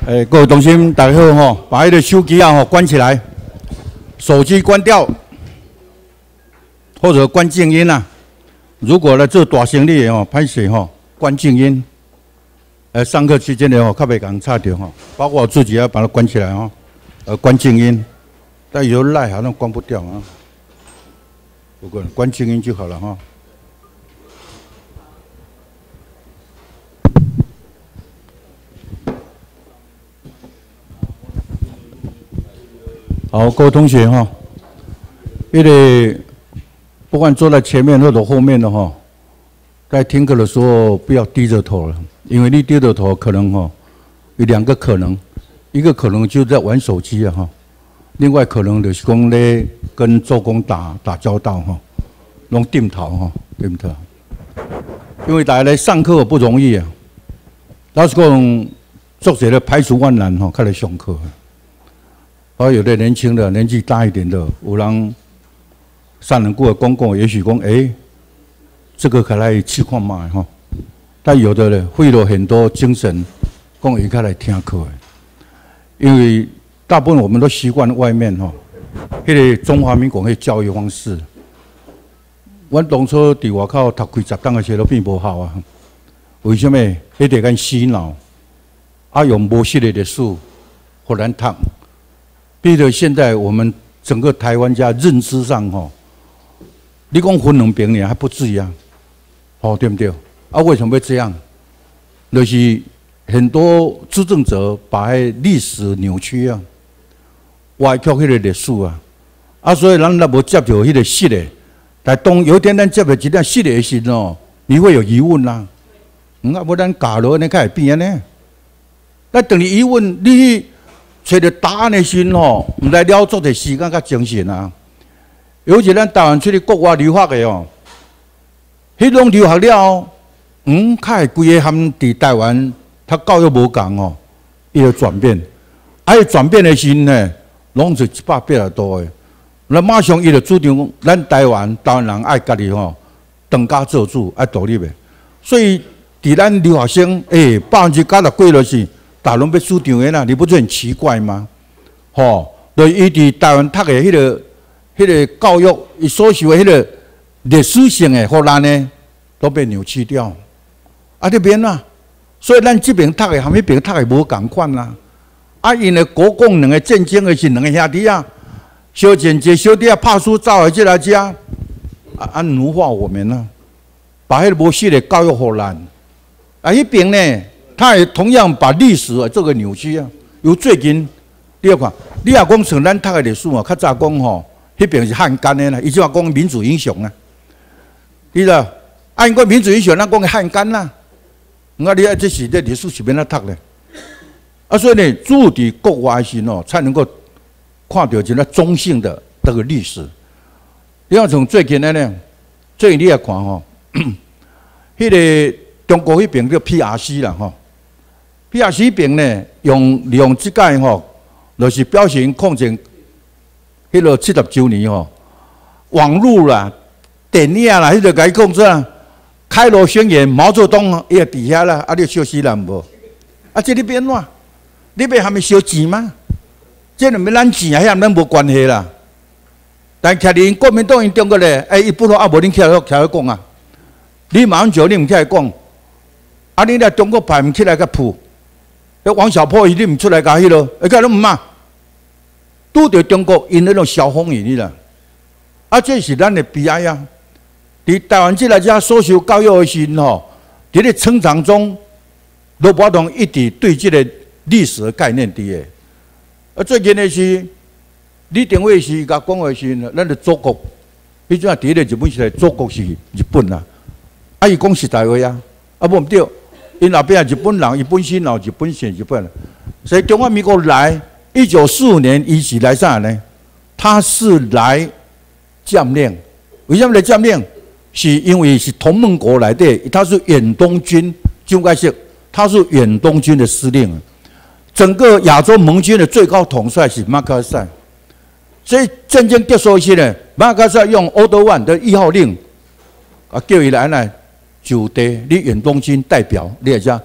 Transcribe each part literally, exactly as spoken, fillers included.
诶，各位同学，大家好吼，把迄个手机啊吼关起来，手机关掉，或者关静音啊。如果呢做大生意哦，歹势吼，关静音。呃，上课期间呢吼，较袂共插着吼，包括我自己要把它关起来吼，呃，关静音。但有赖好像关不掉啊。不过关静音就好了哈。好，各位同学哈，因为不管坐在前面或者后面的哈，在听课的时候不要低着头了，因为你低着头可能哈有两个可能，一个可能就在玩手机啊哈，另外可能就是讲咧跟周公打打交道哈，弄定头哈，对不对？因为大家来上课不容易啊，老实讲，作者咧排除万难哈，开来上课。而有的年轻的、年纪大一点的，有人上人过的公共，也许讲，哎，这个可来试看卖哈。但有的呢，费了很多精神，讲伊开来听课的。因为大部分我们都习惯外面哈，迄个中华民国迄教育方式。阮当初伫外口读几十档的时候都变无效啊。为什么？迄得干洗脑，啊用无识的历史，互咱读。比如现在我们整个台湾家认知上吼，你讲分两边呢还不至于啊，哦对不对？啊为什么会这样？就是很多执政者把历史扭曲啊，歪曲迄个历史啊，啊所以咱若无接着迄个实的，但当有一天咱接着一点实的时候，你会有疑问啦。嗯啊，无咱教落安尼才会变安尼。那等你疑问，你找到答案的时吼，唔来了作的时间甲精神啊。尤其咱台湾出去国外留学的哦，迄种留学了，嗯，较会规个含伫台湾，他教育无共哦，伊会转变，啊，伊转变的时呢，拢是一百八十多的。那马上伊就主张，咱台湾台湾人爱家己吼，当家做主，爱独立的。所以，伫咱留学生，诶，百分之九十几落是。大陆要主张的啦，你不是很奇怪吗？吼、哦，就伊伫台湾读的迄、那个、迄、那个教育，伊所受的迄个历史性的荷兰呢，都被扭曲掉。啊，这边啊，所以咱这边读的和迄边读的无共款啦。啊，因为国共两个战争的是两个兄弟啊，小姐姐小弟啊，拍输走来这来遮，啊啊奴化我们啊，把迄个无识的教育荷兰，啊，迄边呢？他也同样把历史啊做个扭曲啊。有最近，你要看，你若讲像咱读的历史啊，较早讲吼，迄边是汉奸的啦，伊即话讲民主英雄啊。你知道，按讲民主英雄，咱讲个汉奸啦。我你啊，这是这历史是免咱读咧。啊，所以呢，驻伫国外时哦，才能够看到一个中性的这个历史。你要从最近的呢，最近你来看吼，迄个中国迄边叫 P R C 啦吼。P R C 边呢，用利用即届吼，就是表示抗战迄个七十周年吼，网络啦、电影啦，迄个甲伊讲啥？开罗宣言，毛泽东伊也伫遐啦，啊，你烧死人无？啊，这你变怎？你变还没烧钱吗？这两要咱钱啊，遐咱无关系啦。但徛伫因国民党因中国咧，哎，伊不如啊，无恁起来起来讲啊，你马上就你唔起来讲，啊，你咧中国派唔起来甲扑。迄王小波伊你毋出来甲迄落，而家拢毋骂，拄着中国因迄种小风雨啦，啊，这是咱的悲哀啊！伫台湾即个遮所受教育的时吼，伫咧成长中都无同一直对即个历史的概念伫个。啊，最近的是李登辉是甲讲的是，咱的祖国，迄阵啊，伫咧日本时代，祖国是日本啦，啊，伊讲实在话啊，啊，无毋对。因后边日本人，日本先老，日本先日本人。所以中华民国来一九四五年，伊是来啥呢？他是来将领。为什么来将领？是因为是同盟国来的，他是远东军，就该是他是远东军的司令。整个亚洲盟军的最高统帅是马克赛。所以战争结束时呢，马克赛用欧德万的一号令啊，叫伊来来。就地，你远东军代表，你也讲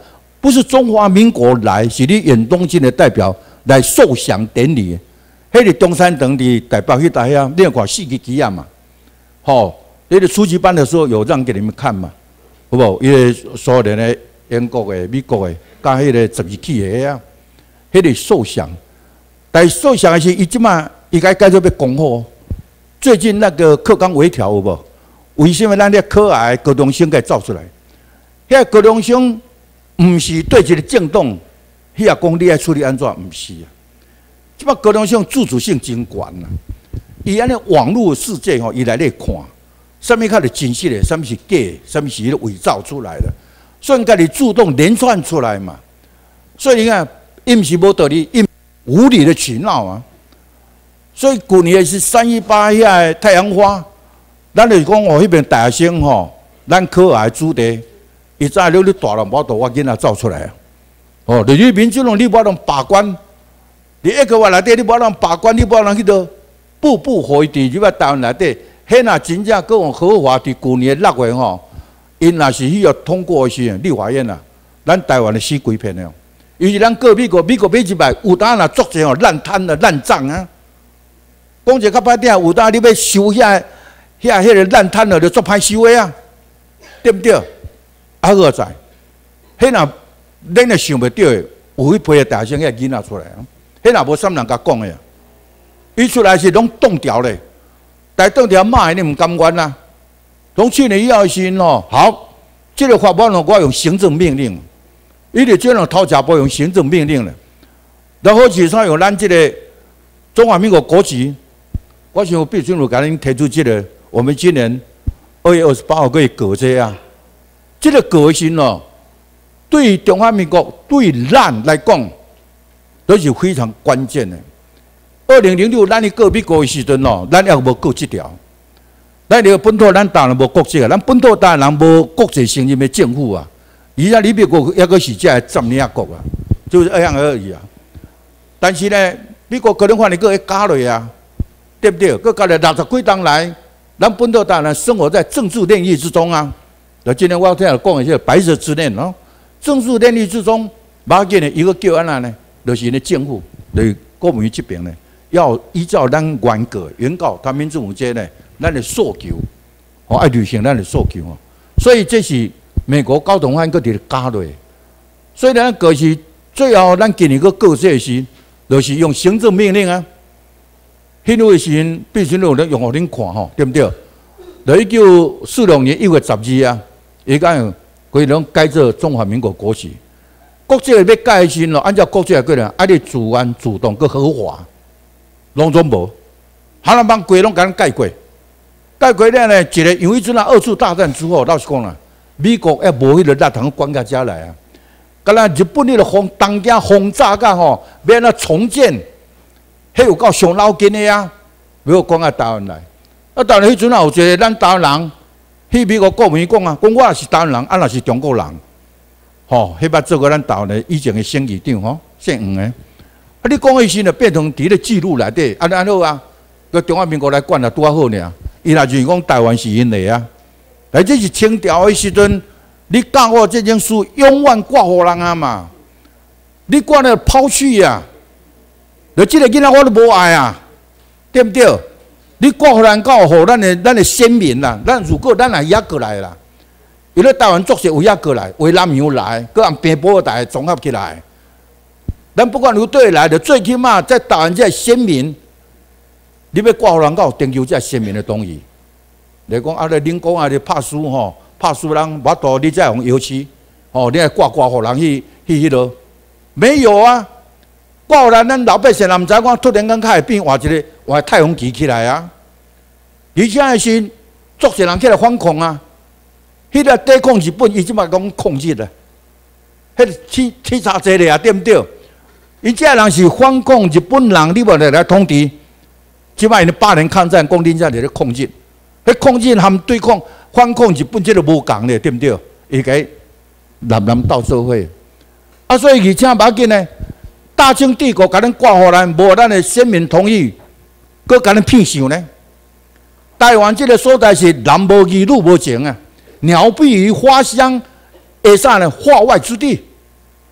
不是中华民国来，是你远东军的代表来受降典礼。迄个中山堂的代表去台下，你有看四支旗啊嘛？吼，你哋初级班的时候有让给你们看嘛？好不好？因为所有的英国的、美国的，加迄个十字旗的啊，迄个受降。但受降的是，伊即马伊该改做要讲好。最近那个课纲微调有无？为什么咱咧可爱高中生给造出来？遐高中生毋是对一个政党，遐讲你爱处理安怎？毋是啊。即摆高中生自主性真悬啦。伊安尼网络世界吼，伊来咧看，啥物较是真实的，啥物是假的，啥物是伪造出来的，所以家己自动连串出来嘛。所以你看，伊毋是无道理，伊无理的取闹啊。所以旧年是三一八遐太阳花，咱就是讲哦，迄边大学生吼，咱可爱主题，伊早了你大人无度，我囡仔造出来啊。哦，就是民主党你无能把关，你一个月内底你无能把关，你无能去到步步回伫入台湾内底，迄若真正各用合法伫旧年六月吼，因若是迄个通过的时候，立法院啊，咱台湾的死规片了。尤其咱过美国，美国买一摆，有当若作者吼烂摊了烂账啊。讲一个较歹听，有当你要收遐遐迄个烂摊了，就做歹收的啊，对不对？啊个在，迄若恁也想袂到的，有去陪个大学生遐囡仔出来啊，迄若无啥人甲讲的啊，伊出来是拢冻掉咧，但冻掉骂你唔甘愿啊。从去年以后时吼，好，这个法案呢，我用行政命令，伊就这种偷假包用行政命令了，然后其上用咱这个中华民国国旗。我想毕君如甲恁提出这个，我们今年二月二十八号可以革这啊，这个革新哦，对中华民国对咱来讲都是非常关键的。二零零六咱去过美国的时阵哦，咱也无过这条，咱这个本土咱当然无国籍啊，咱本土当然无国际承认的政府啊，而且你美国也个是在占领国啊，就是这样而已啊。但是呢，美国可能法律个会加落啊。对不对？佮加了六十几档来，咱本土当然生活在政治炼狱之中啊。那今天我要听讲一些白色之恋哦，政治炼狱之中，马紧呢一个叫安那呢，就是呢政府，对国民这边呢，要依照咱原告、原告他民主这呢，咱的诉求，哦，爱履行咱的诉求哦。所以这是美国高等法院佮伫加落，所以咱个是最后咱今年个告这时，就是用行政命令啊。迄位时阵，必须有人用互恁看吼，对不对？就一九四六年一月十二啊，伊讲规拢改做中华民国国旗。国际要改的时咯，按照国际来讲咧，爱你自愿、主动、佮合法，拢总无。哈人帮规拢甲咱改过，改过了呢，一个因为阵啊二次大战之后，老实讲啦，美国也无迄个力通管到遮来啊。敢若日本迄个轰东京轰炸甲吼，要安怎重建？迄有够上脑筋的啊！要讲啊台湾来，啊台湾迄阵啊有一个咱台湾人去美国国民讲啊，讲我也是台湾人，啊若是中国人，吼，迄捌做过咱台湾的以前的省议长吼，姓黄的。啊，你讲迄时呢变成伫咧记录内底，啊安好啊，个中华民国来管啊拄啊好尔。伊若就是讲台湾是因的啊，但这是清朝的时阵，你教我这件事永远挂互人啊嘛，你挂了抛弃啊。就这个囡仔我都无爱啊，对不对？你挂互人教互咱的咱的先民啦，咱如果咱也压过来啦，有咧台湾作协有压过来，为南洋来，佮按平埔台综合起来，咱不管由对来的，最起码在台湾这先民，你要挂互人教征求这先民的同意。你讲啊，咧恁讲啊，咧拍输吼，拍输人无多，你再用油漆，哦，你来挂挂互人去去迄落，没有啊。挂互咱，咱老百姓也毋知讲，突然间较会变画一个画太阳旗起来啊！而且诶是作些人起来反抗啊！迄个抵抗日本，伊即摆讲抗日啊！迄个铁铁叉济咧啊，对毋对？伊这人是反抗日本人，你无来来统治。即摆因八年抗战，讲恁遮伫咧抗日，迄抗日含对抗反抗日本，即个无共咧，对毋对？伊个南南斗做伙啊，所以而且要紧呢。大清帝国甲咱挂互咱，无咱的先民同意，搁甲咱骗想呢？台湾这个所在是男无义，女无情啊，鸟不于花香，下啥呢？化外之地。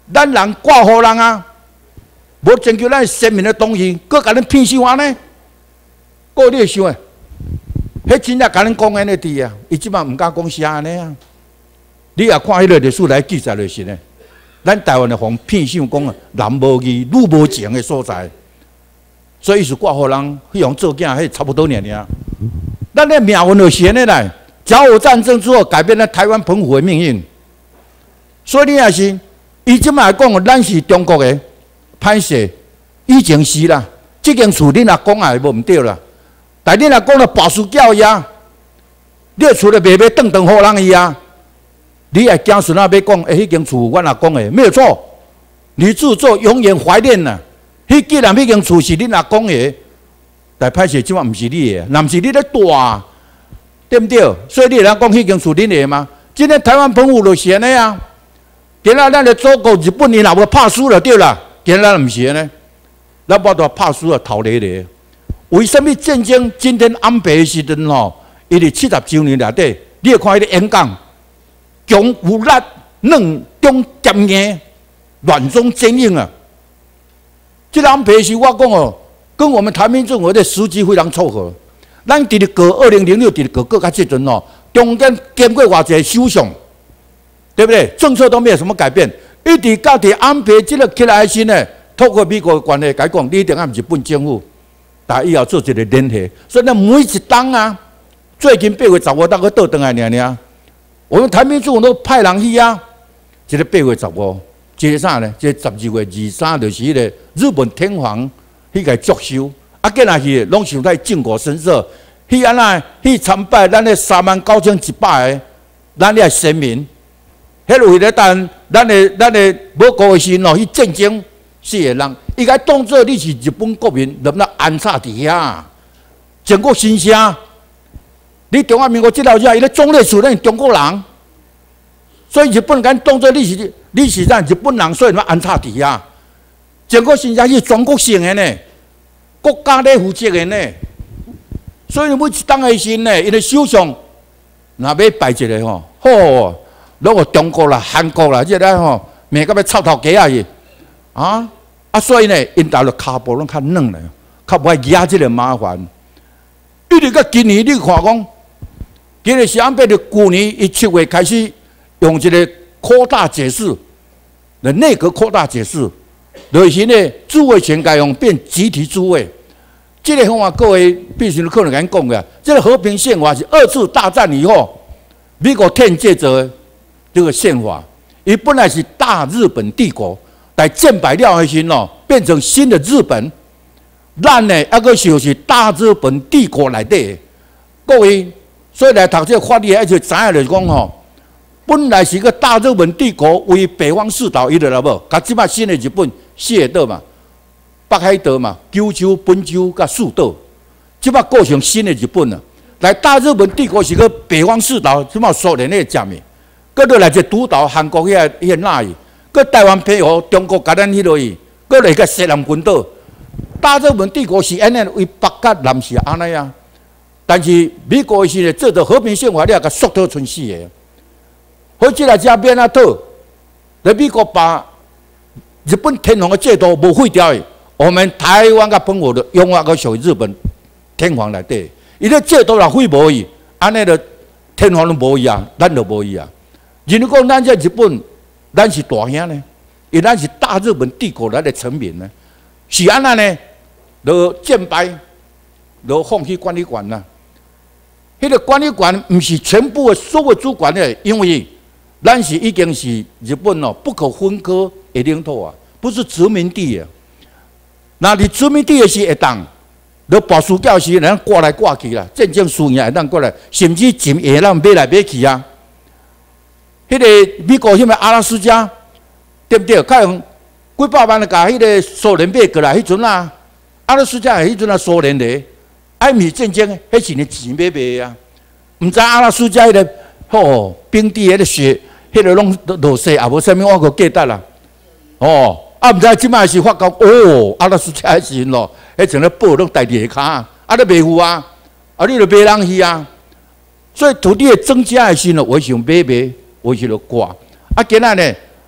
咱人挂互人啊，无征求咱生命的东西，搁甲恁骗死安尼？各位你想诶，迄真正甲恁讲安尼伫啊，伊即摆毋敢讲啥安尼啊。你也看迄个历史来记载就是呢，咱台湾的防骗想讲啊，男无义，女无情的所在，所以是挂互人去用做囝，迄差不多尔尔。咱的命运就是安尼来。甲午战争之后，改变了台湾澎湖的命运。所以你也是，伊即摆讲，咱是中国的，歹势，以前是啦。即间厝恁阿公也无毋对啦，但恁阿公了保书教伊啊，你厝咧卖卖顿顿互人伊啊，你也惊孙仔要讲，诶，迄间厝阮阿公的，没有错。你自作永远怀念呐，迄既然迄间厝是恁阿公的，但歹势即摆毋是你的，若毋是你咧住。对不对？所以你人讲迄间厝恁的嘛？今天台湾澎湖就是安尼啊。今仔咱的祖国日本，伊若无拍输了对啦。今仔咱毋是安尼，咱无多拍输了逃离咧。为什么战争今天安倍的时阵吼，伊伫七十周年内底，你会看迄个演讲，强有力、软中坚硬、软中坚硬啊。这个安倍是我讲哦，跟我们台民政府的时机非常凑合。咱伫咧过二零零六，伫咧过过到即阵哦，中间经过偌济首相，对不对？政策都没有什么改变，一直到伫安倍即个起来时呢，透过美国的关系，甲讲你一定按日本政府，但以后做一个联系，所以呢，每一档啊，最近八月十五当个倒转来尔尔，我们台民政府都派人去啊，即个八月十五，即个啥呢？即个十二月二三就是迄个日本天皇迄个祝寿。啊，今仔日拢想在靖国神社去安那去参拜咱的三万九千一百个咱的神明，迄个为了等咱的咱的母国的时哦去战争死个人，伊该当作你是日本国民，能那安插伫遐，整个新声。你中华民国这头遮，伊咧总列属咱中国人，所以日本敢当作你是你是咱日本人，所以要安插伫遐，整个新声是全国性的呢。国家咧负责的呢，所以每一档的时呢，伊个首相若要摆一个吼，好，攞个中国啦、韩国啦，即个吼，骂到要臭头家啊去，啊啊，所以呢，因大陆骹步拢较软咧，较不爱惹即个麻烦。一直到今年，你看讲，今日是安排着旧年伊七月开始用一个扩大解释，的内阁扩大解释。就是呢，诸位权该用变集体诸位，这个方法各位必须可能敢讲的。这个和平宪法是二次大战以后美国天借着这个宪法，伊本来是大日本帝国，在战败了的时候变成新的日本。咱呢，还个就是大日本帝国内底，各位所以来读这个法律，而且知影就是讲吼。本来是一个大日本帝国为北方四岛，伊就了无，甲即摆新的日本四个岛嘛，北海道嘛、九州、本州甲四岛，即摆构成新的日本了。来大日本帝国是个北方四岛，即摆苏联咧占的，搁落来一独岛韩国遐遐哪伊，搁台湾配合中国甲咱迄落去，搁来个西南群岛。大日本帝国是安尼为北甲南是安尼啊，但是美国是做着和平宪法，你也甲缩到剩四个。好，即来遮变啊讨，来美国把日本天皇的制度无废掉的，我们台湾甲澎湖的永远个属于日本天皇内底，伊个制度若废无去，安尼就天皇都无去啊，咱就无去啊。如果讲咱这日本，咱是大兄呢，因咱是大日本帝国来的臣民呢，是安那呢？就战败，就放弃管理权啦。迄个管理权毋是全部的所有主权的，因为咱是已经是日本哦不可分割的领土啊，不是殖民地啊。那你殖民地的是会当，你保守教时咱挂来挂去啦，战争输赢会当过来，甚至进会咱买来买去啊。迄、那个美国迄个阿拉斯加，对不对？较用几百万来甲迄个苏联买过来，迄阵啊，阿拉斯加迄阵啊苏联的，爱米战争，迄是你钱买买啊。毋知阿拉斯加迄、那个哦，冰地迄个雪。迄个拢落雪，也无啥物，我个记得啦。哦，啊，毋知即摆是发觉哦，阿拉斯加时阵咯，迄阵咧布拢带伫下骹，啊，咧卖付啊，啊，你著买人去啊。所以土地的增加的时阵，我想买买，我想著挂。啊，今仔呢，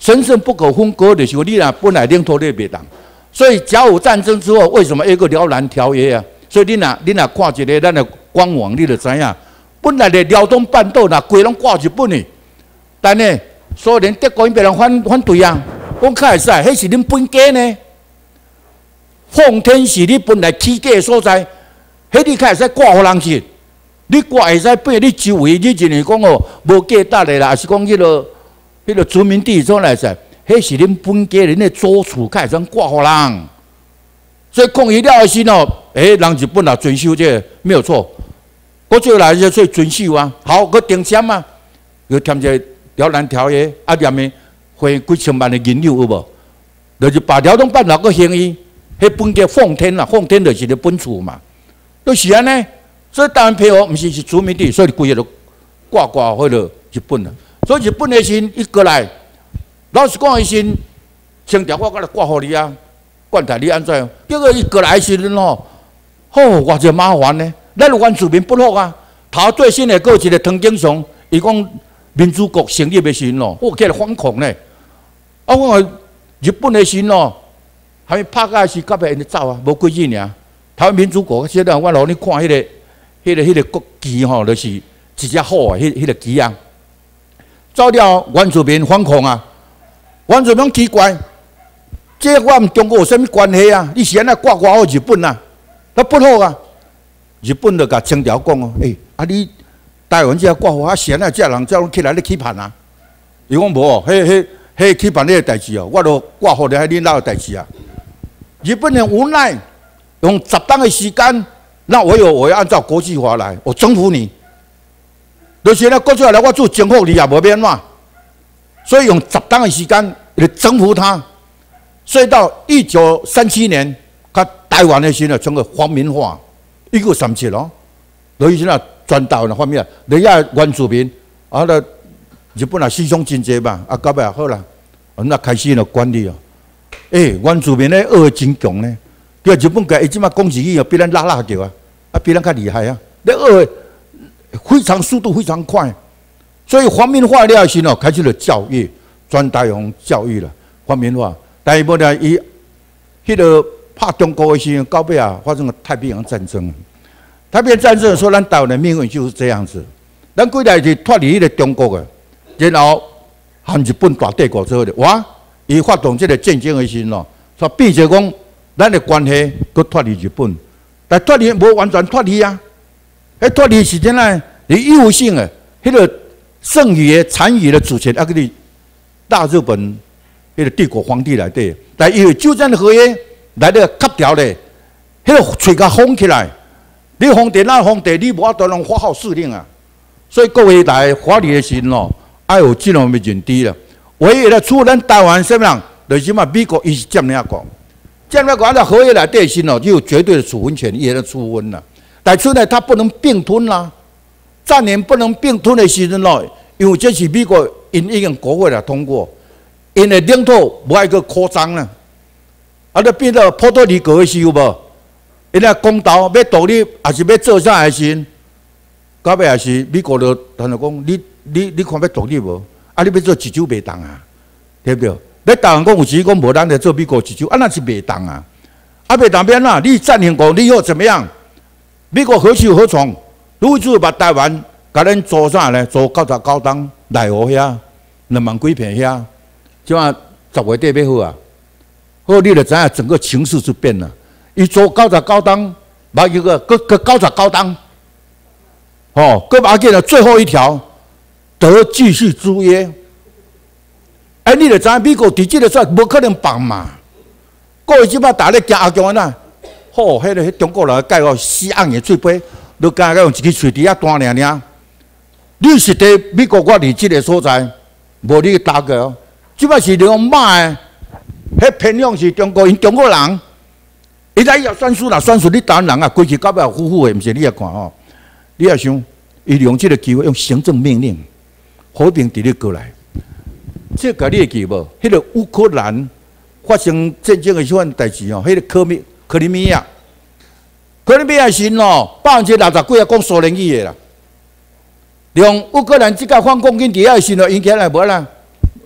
神圣不可分割的时候，你若本来领土你袂当。所以甲午战争之后，为什么有个辽南条约啊？所以你若你若看一个咱的官网，你就知影，本来的辽东半岛若规拢挂日本的，但呢，苏联德国因别人反反对啊，讲较会使，迄是恁本家呢。奉天是你本来起家的所在，迄你较会使挂互人去。你挂会使变你周围，你认为讲哦无价值的啦，还是讲迄个迄个殖民地所来噻？迄是恁本家人的祖厝，较会使挂互人。所以抗议了的时哦，诶，人日本也遵守这个没有错。我最来就所以遵守啊，好，佮订签啊，佮签一个辽南条约，啊，念的花几千万的银两有无？就是把辽东半岛佮行伊，迄本家奉天啊，奉天就是你本厝嘛，就是安尼。所以台湾配合毋是是殖民地，所以规个都挂挂迄个日本啊。所以日本的时一过来，老实讲，伊先清朝我甲来挂互你啊，管待你安怎？结果伊过来时阵吼，吼偌济麻烦呢。咱原住民不好啊。头最新的个一个唐景崧，伊讲民主国成立的时阵咯，我起来反抗呢。啊，我讲日本的时阵咯，还没拍开时，甲别因走啊，无几日尔。台湾民主国现在我老你看迄个。迄、那个、迄、那个国旗吼，就是一只虎啊，迄、迄个旗啊。走了原住民反抗啊，原住民奇怪，这我们中国有啥物关系啊？你是安那挂挂好日本啊？那不好啊！日本就甲清朝讲哦，诶、欸，啊你台湾这挂好啊，是安那这人才起来咧起叛啊？伊讲无哦，迄、迄、迄起叛你个代志哦，我都挂好咧，迄恁老个代志啊。日本人无奈，用十当的时间。那我有，我要按照国际法来，我征服你。就是呢，国际法来，我做征服你也无变嘛。所以用十当的时间来征服他。所以到一九三七年，他台湾的时候成为皇民化，一九三七咯。所以现在全台湾的方面，你遐原住民啊，那日本啊思想真济嘛，啊到尾也好啦，那开始了管理哦。诶，原住民咧学真强呢。叫日本个伊即马讲日语哦，比咱拉拉叫啊，啊比咱较厉害啊！你学非常速度非常快，所以皇民化了时哦，开始了教育，全台湾教育了皇民化。但是无呢，伊迄个拍中国的时候，到尾啊发生了太平洋战争。太平洋战争说咱台湾的命运就是这样子，咱几代是脱离迄个中国的，然后和日本大帝国之后的，哇！伊发动这个战争的时候，说变成讲。咱的关系佮脱离日本，但脱离无完全脱离啊！迄脱离是怎呢？你义务性的，迄、那个剩余的残余的主权啊，给你大日本迄个帝国皇帝来底，但因为就这合约来了割掉咧，迄、那个嘴甲封起来，你皇帝那皇帝，你无法度能发号施令啊！所以各位来法律的时咯，要有这样的认知啦。唯一的除咱台湾什么人，就是嘛美国伊是占领国。这样来讲，在合约来对心哦，就有绝对的处分权，也能处分了。但是呢，它不能并吞啦、啊，占领不能并吞的时阵咯，因为这是美国因已经国会来通过，因的领土无爱个扩张啦。啊，就变到波多黎各的时候无，因那公道要独立，还是要做啥的时，到尾也是美国就同就讲，你你你看要独立无？啊，你要做一州袂当啊，对不对？你台湾讲有时讲无咱来做美国一州，啊那是袂当啊！啊袂当变啦，你占领国，你又怎么样？美国何去何从？如果就把台湾甲咱做啥呢？做九十九档内湖遐两万几片遐，即马十月底要好啊！好，你就知影整个情势就变了。伊做九十九档，把一个个个九十九档，哦，个把紧了最后一条得继续租约。哎，你就知影美国伫即个说无可能放嘛。过去即摆大咧惊阿强安那，吼，迄个迄中国人介个死硬的嘴巴，都敢用一支喙伫遐弹尔尔。你是伫美国我伫即个所在，无你打过哦。即摆是用骂的，迄偏向是中国因中国人，伊来要算数啦，算数你台湾人啊，规矩到尾呼呼的，毋是你也看哦。你也想，伊利用即个机会用行政命令和平伫咧过来。这个你会记无？迄个乌克兰发生战争的迄款代志哦，迄个克米克里米亚，克里米亚是哦，百分之六十几啊讲苏联语的啦。用乌克兰即个反攻军伫遐时哦，引起来无啦？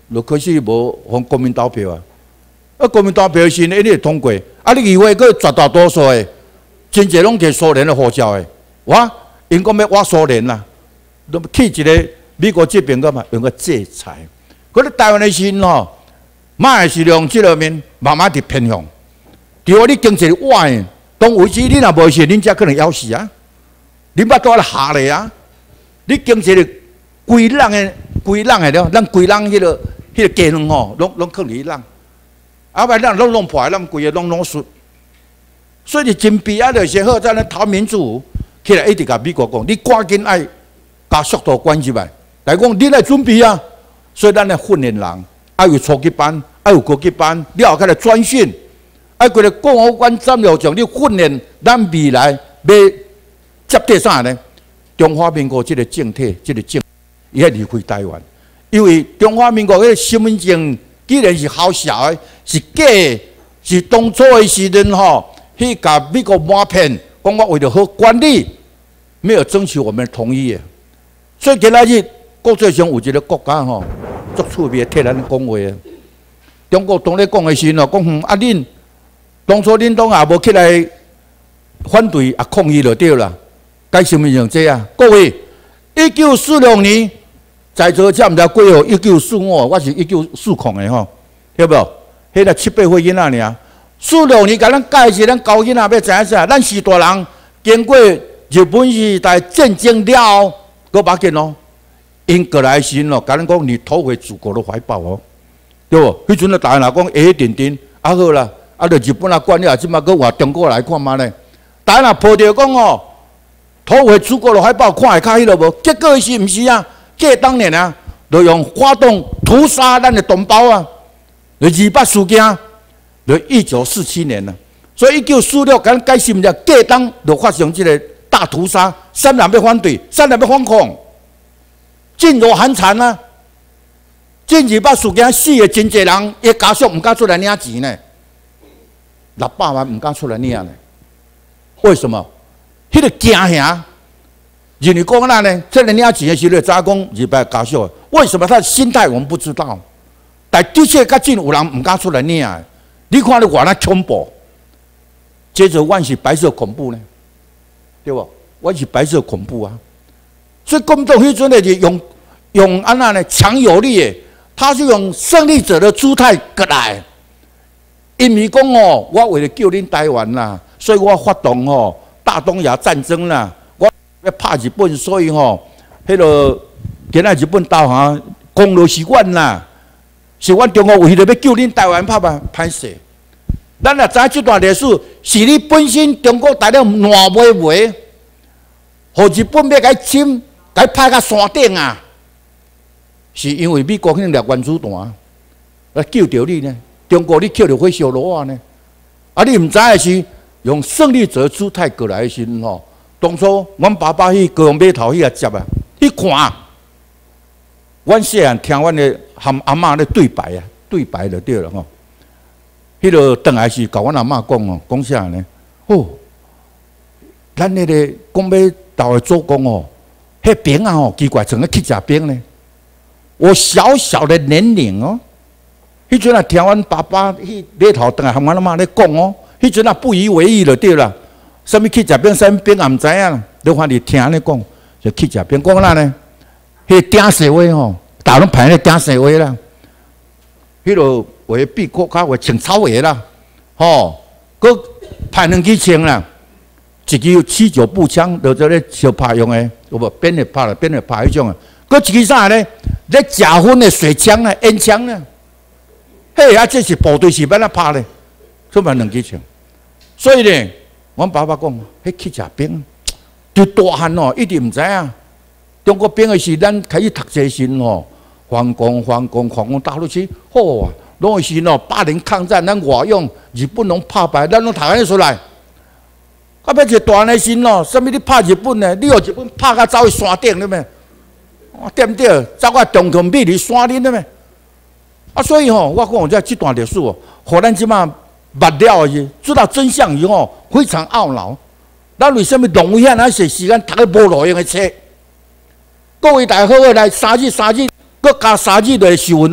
就可惜无互国民投票啊！啊，国民投票时呢，一定会通过。啊，你议会佫绝大多数的，真侪拢摕苏联的护照的，哇！因讲要挖苏联啦，都去一个美国这边个嘛，用个制裁。可是台湾的时吼，马来西亚这方面慢慢伫偏向，除你经济歪，当为止你若无事，恁才可能夭死啊！你捌多来下来啊！你经济的规人的规人的了，咱规人迄个迄个技能吼，拢拢靠你人，啊，不然咱拢弄破，咱规个拢拢输。所以真必要就是好在咱投民主。起来一直甲美国讲，你赶紧爱加速度关入来。来讲，你来准备啊！所以咱来训练人，爱有初级班，爱有高级班，你后开来专训，爱过来共和关战略上，你训练咱未来要接替啥呢？中华民国这个政体，这个政，伊要离开台湾，因为中华民国迄个身份证既然是好笑的，是假的，是当初的时阵吼，去甲美国抹骗，讲我为了好管理。没有争取我们同意的，所以今仔日国际上有一个国家吼，足趣味替咱讲话的。中国当咧讲的时候，讲嗯啊恁当初恁当也无起来反对啊抗议就对啦，该什么样这啊？各位，一九四六年在座遮毋知几号？一九四五，我是一九四零的吼，晓不？迄个七八岁囡仔尔，四六年甲咱介绍，咱高囡仔要知影啥？咱四大人经过。日本时代战争了后，搁把紧咯，因过来时咯，甲咱讲你投回祖国的怀抱哦，对无？迄阵啊，大人讲下下点点，啊好啦，啊，着日本啊管了，即马搁换中国来看嘛咧。大人抱着讲哦，投回祖国的怀抱，看会较迄落无？结果是毋是啊？这当年啊，就用发动屠杀咱的同胞啊，就二八事件，就一九四七年啦。所以一九四六，咱改心了，这当就发生这个。大屠杀，三人要反对，三人要反抗，噤若寒蝉啊！这二八事件死的真侪人，伊家属唔敢出来领钱呢，六百万唔敢出来领呢。为什么？迄、那个惊吓，认为讲那呢？出来领钱的时候，早讲二八家属，为什么他的心态我们不知道？但的确，较真有人唔敢出来领的。你看你偌那恐怖，接着万是白色恐怖呢？对不？我是白色恐怖啊！所以共党迄阵的是用用安那呢强有力的，他是用胜利者的姿态过来。因为讲哦，我为了救恁台湾啦，所以我发动哦大东亚战争啦，我要拍日本，所以吼，迄个今仔日本投降，功劳是阮啦，是阮中国为了要救恁台湾，拍拍歹势。咱也知这段历史是你本身中国大陆乱卖卖，互日本要甲伊侵，甲伊派到山顶啊，是因为美国迄粒原子弹来救着你呢。中国你捡着火烧炉啊呢？啊，你毋知的是用胜利者姿态过来的时吼，当初阮爸爸去高雄码头去啊接啊，去看，阮细汉听阮的含阿嬷咧对白啊，对白就对了吼。迄个等来是甲阮阿嬷讲哦，讲啥呢？哦，咱迄个讲要投的祖公哦，迄兵啊哦，奇怪，怎么去食兵呢？我小小的年龄哦，迄阵啊听阮爸爸去码头等来含阮阿嬷咧讲哦，迄阵啊不以为意就对啦。什么去食兵，什么兵也毋知影，都反正听咧讲，就去食兵。讲哪呢？迄顶社会吼，大拢排咧顶社会啦，迄落。为比国家为穿草鞋啦，吼，佮派两支枪啦，一支七九步枪，就做咧小拍用的，有无边咧拍啦，边咧拍迄种啊。佮一支啥呢？咧假婚的水枪啊，烟枪呢？嘿，啊，这是部队是要哪拍咧？出卖两支枪。所以呢，阮爸爸讲，迄去食兵，对大汉哦，一定毋知影。中国兵的是咱开始读册时吼，反攻反攻反攻大陆去，好啊。拢是喏，八年抗战，咱外用日本拢拍败，咱拢读安尼出来。到尾一大个时喏，什么你拍日本呢？你互日本拍甲走去山顶了没？对毋对？走到中共秘离山顶了没？啊，所以吼，我讲这这段历史哦，互咱即马捌了是知道真相以后，非常懊恼。咱为什么浪费遐那些时间读个无路用的册？各位大家好好来三日三日，搁加三日的时阵哦。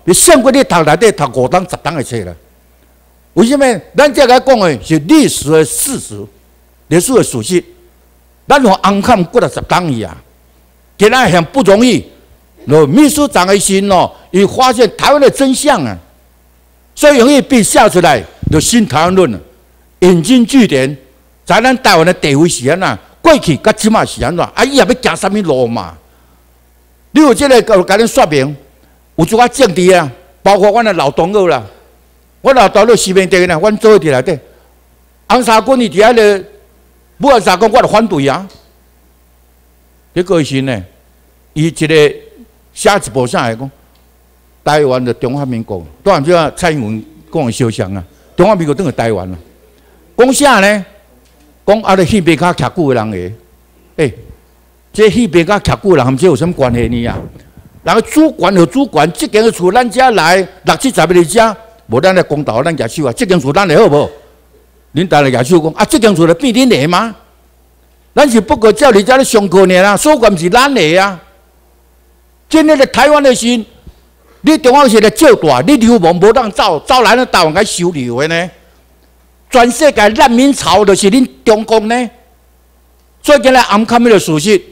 你胜过你读内底读五档十档的册啦。为什么？咱这个讲的是历史的事实，历史的事实。咱用红磡过了十档去啊，今仔很不容易。那秘书长的心哦，伊发现台湾的真相啊，所以容易被笑出来，就新台湾论了，引经据典，在咱台湾的地位是安怎，过去甲即马是安怎，啊，伊也要行什么路嘛？你有这个甲甲恁说明，有一寡政治啊，包括阮的老同学啦，我老同学西面地呢，阮做伫内底，红衫军伊伫遐个，武汉三公我就反对啊，结果是呢，伊一个。写一部啥来讲？台湾的中华民国，当然就蔡英文讲的相像啊。中华民国等于台湾啊。讲啥呢？讲啊，咧戏边卡徛久的人个，诶，这戏边卡徛久的人，含这有什么关系呢啊？人个主管和主管，这间厝咱遮来六七十个嚟遮，无咱来公道，咱举手啊。这间厝咱来好无？恁大来举手讲啊，这间厝来变恁来吗？咱是不过叫你遮咧上课呢啦，所管是咱来啊。今天的台湾的是，你中央是来照大，你流氓无当走，走来咱台湾该收留的呢。全世界难民潮就是恁中国呢。所以今日暗看迄个事实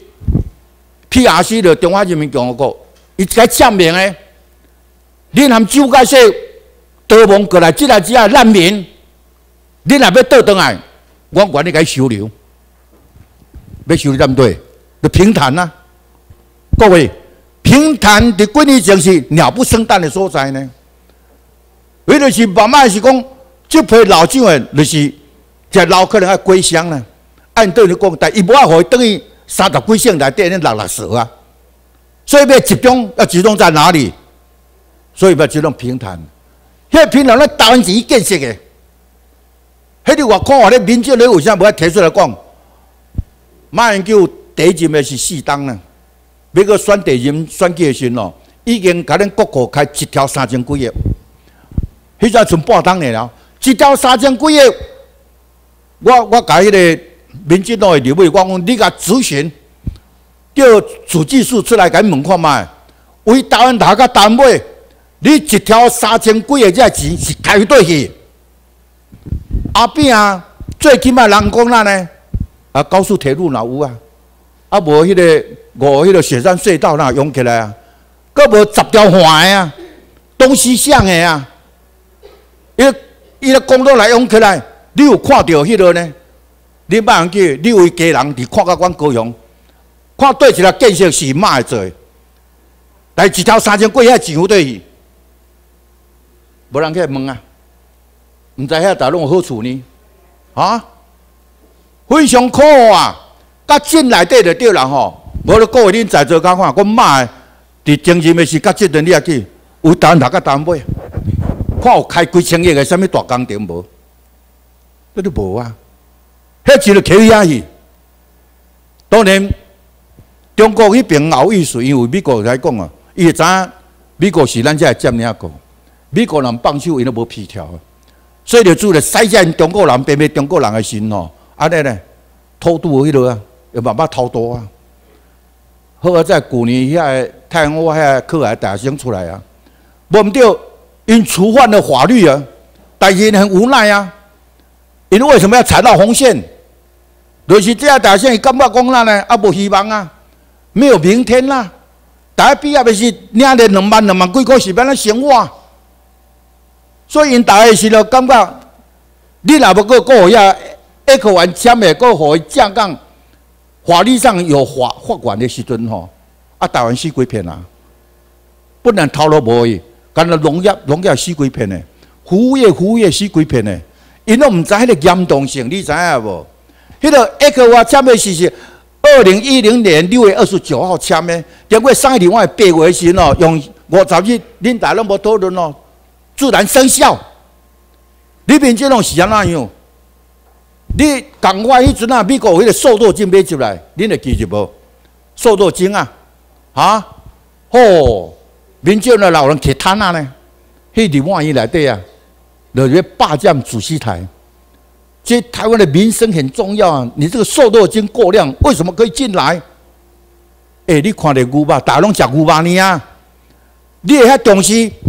，P R C 就中华人民共和国，伊该证明的，恁含周介说逃亡过来，即来即下难民，恁若要倒转来，我管你该收留，要收留对不对？就平潭呐、啊，各位。平潭伫几年前是鸟不生蛋的所在呢，为了是慢慢是讲，这批老蒋诶，就是在老可能爱归乡呢。按对你讲，但伊无法互伊等于三十几省内底咧六六十啊，所以要集中要集中在哪里？所以要集中平潭。迄个平潭咧台湾钱建设的，迄个我看话咧民众咧为啥无爱提出来讲？马英九第一任的是四档呢。要个选第任选举时哦，已经甲恁国库开一条三千几亿，迄阵剩半档的了，一条三千几亿，我我甲迄个民进党的立委，我讲你甲咨询，叫主技术出来甲伊问看卖，为台湾大甲单位，你一条三千几亿这钱是开对去？后边啊，最起码人讲咱呢，啊高速铁路哪有啊？啊无迄个。五迄个雪山隧道那用起来啊，佮无十条环啊，东西向的啊，伊伊个公路来用起来，你有看到迄个呢？你别人去，你为家人伫看到阮高雄，看对一个建设是嘛会做，但一条三千几遐钱有对去，无人去问啊，毋知遐大拢有好处呢？啊，非常可恶啊！甲进内底就对啦吼。无咧，各位恁在座讲看，我妈伫经济的是甲即阵你也去，有台湾头甲台湾尾，看有开几千亿的什么大工程无？那都无啊，迄钱就摕去遐去。当然，中国迄边有意思，因为美国来讲啊，伊会知影美国是咱遮占领国，美国人放手伊都无皮条，所以就做咧使因中国人变变中国人的心吼，安尼咧偷渡迄落啊，又慢慢偷渡啊。好在在旧年遐太阳花遐课还大声出来啊，无毋对，因触犯了法律啊，但是很无奈啊，因为什么要踩到红线？就是这样大声，伊感觉讲咱呢，啊无希望啊，没有明天啦、啊。大家毕业的是领了两万两万几块是要咱生活，所以因大家是了感觉，你若要个个遐一口完签的，个互伊降杠。法律上有法法管的时阵吼，啊，台湾死几片啊，不然头路无去，干那农业农业死几片呢？服务业服务业死几片呢？因拢毋知迄个严重性，你知影无？迄个一个我签的是是二零一零年六月二十九号签的，经过上一另外八月时哦，用五十日恁大拢无讨论哦，自然生效。你民这种是安怎样？你港外迄阵啊，美国有迄个瘦肉精买入来，恁会记住无？瘦肉精啊，啊，吼，民众的老人摕摊啊呢，迄二万亿内底啊，就要霸占主席台。这台湾的民生很重要啊！你这个瘦肉精过量，为什么可以进来？哎、欸，你看到牛肉，大家拢食牛肉呢啊！你会遐重视，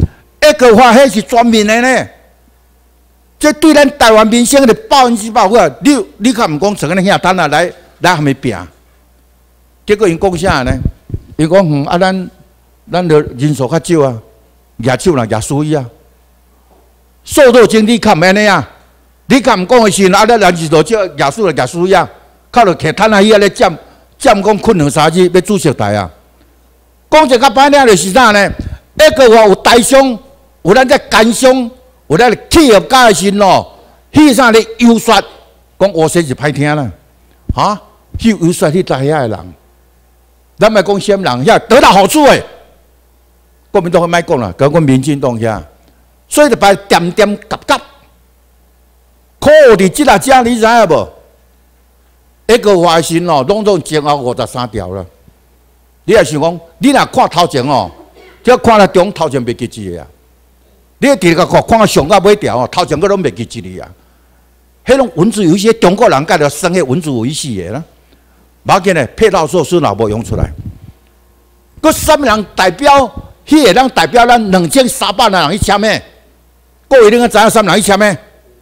一个话，迄是全面的呢。这对咱台湾民生的百分之百好。你你看唔讲成个遐摊啊来来还没拼，结果因讲啥呢？因讲嗯啊，咱咱的人数较少啊，举手人举输伊啊。速度经济看安尼啊，你看唔讲的时阵，啊，咱人数少，举数了举输伊啊，靠着摕摊啊伊啊咧占占讲困两三日要煮食台啊。讲一个较歹听就是啥呢？一个话有台商，有咱这奸商。有咱企业家的时咯，迄啥咧优说，讲乌说是歹听啦，哈，去优说去大遐的人，咱莫讲什人遐得到好处诶，国民党会莫讲啦，讲讲民进党遐，所以就把点点夹夹，苦伫即下只你知影无？一个花心咯，拢总前后五十三条啦。你也想讲，你若看头前哦，只要看了中头前袂记一个啊。你伫个看看上到尾条哦，头前个拢袂记一个啊。迄种文字游戏，中国人介着生迄文字游戏的啦。无要紧嘞，配套措施若无用出来，佮什么人代表？迄个人代表咱两千三百人去签的，各位你个知影什么人去签的？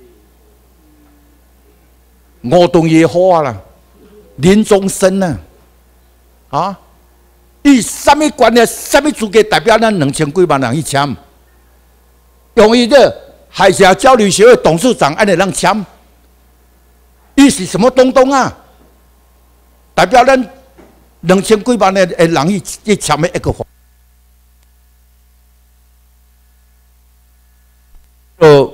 吴敦义好啊啦，林宗生啊，啊，伊什么关系？什么资格代表咱两千几万人去签？用伊这海峡交流协会董事长安尼人签，伊是什么东东啊？代表咱两千几万的人去去签的一个法，呃，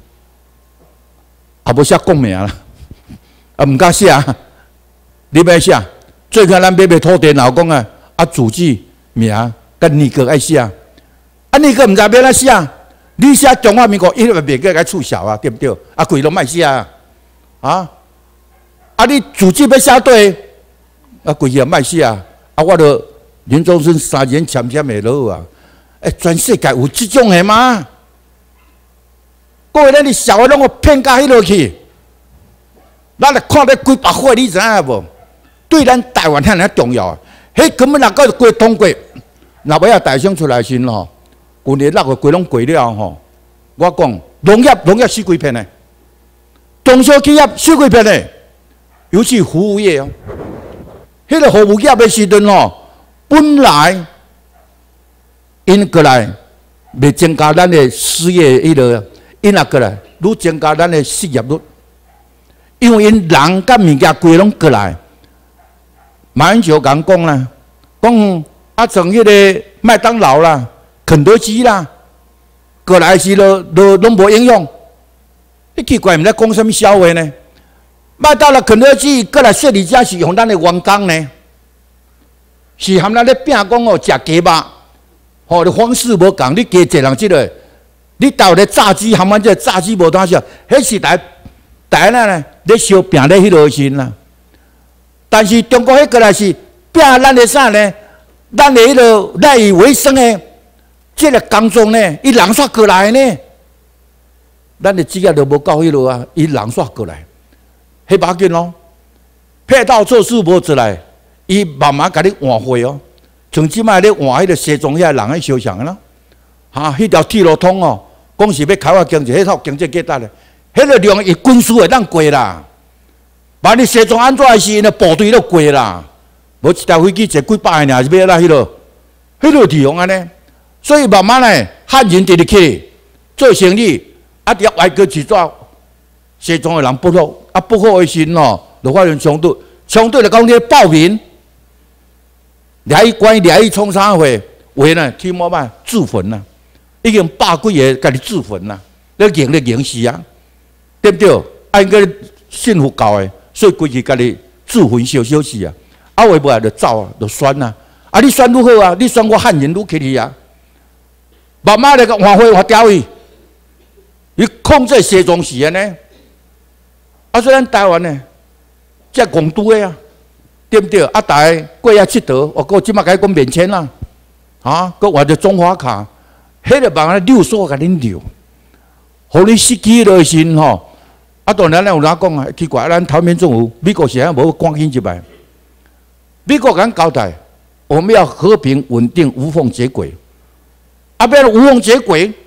也无写讲名啦，啊，唔敢写，你要写，最近咱买卖土地，老讲啊，啊，主机名甲年个爱写，啊，年个唔知要哪写。你写中华民国，伊咪袂个该促销啊，对不对？啊，贵拢卖写啊，啊，啊，你自己要写对，啊，贵也卖写啊，啊，我着林宗生三年签签的落啊，哎，全世界有这种的吗？各位，咱的小的拢个骗到迄落去，咱来看咧几百块，你知影无？对咱台湾遐尔重要啊，迄根本若个过通过，若尾啊大声出来先咯。旧年六个规拢过了吼，我讲农业农业死几片呢？中小企业死几片呢？尤其服务业哦，迄个服务业的时阵吼，本来因过来未增加咱的失业迄个，因也过来愈增加咱的失业率，因为因人甲物件规拢过来。马英九讲讲啦，讲啊从迄个麦当劳啦。肯德基啦，过来时都都拢无影响。你奇怪，毋知讲什么笑话呢？麦当劳、肯德基过来设立家是用咱的员工呢，是含咱咧拼讲哦，食鸡肉，吼，你方式无共，你加一人即个，你到咧炸鸡含咱这炸鸡无当少，迄是台台咱呢咧烧拼咧迄落先啦。但是中国迄过来是拼咱的啥呢？咱的迄个赖以为生的。这个工作呢，伊人煞过来呢，咱的职业都无到迄落啊，伊人煞过来，迄把紧咯。配套措施无出来，伊慢慢甲你换回哦。像即摆咧换迄个西藏遐人去烧香啦，哈，迄条铁路通哦，讲是要开发经济，迄套经济价值咧，迄个量伊军事会当过啦。万一西藏安怎是因的部队都过啦，无一条飞机坐几百个尔，是要啦迄落，迄落地方安尼。所以慢慢嘞，汉人伫入去做生意，啊，伫外国去做西藏的人不好，啊不好的时哦，就发生冲突，冲突就讲你暴民，掠伊关掠伊创啥货，话呢听莫办自焚啦，已经百几个家己自焚啦，咧赢咧赢死啊，对不对？啊，应该信佛教的，所以规日家己自焚烧烧死啊，啊，话无来就走啊，就选啊，啊，你选愈好啊，你选我汉人愈起去啊。慢慢来个换回换掉伊，伊控制西藏是安尼，啊，虽然台湾呢，这公都的啊，对不对？啊，大家过遐佚佗，我讲即马该讲免签啦，啊，佮换着中华卡，迄个帮咱溜索甲恁溜，互你失去了心吼。啊，当然咱有人讲啊，奇怪，咱台面政府美国现在无关心一摆，美国敢交代，我们要和平稳定，无缝接轨。啊，变无缝接轨，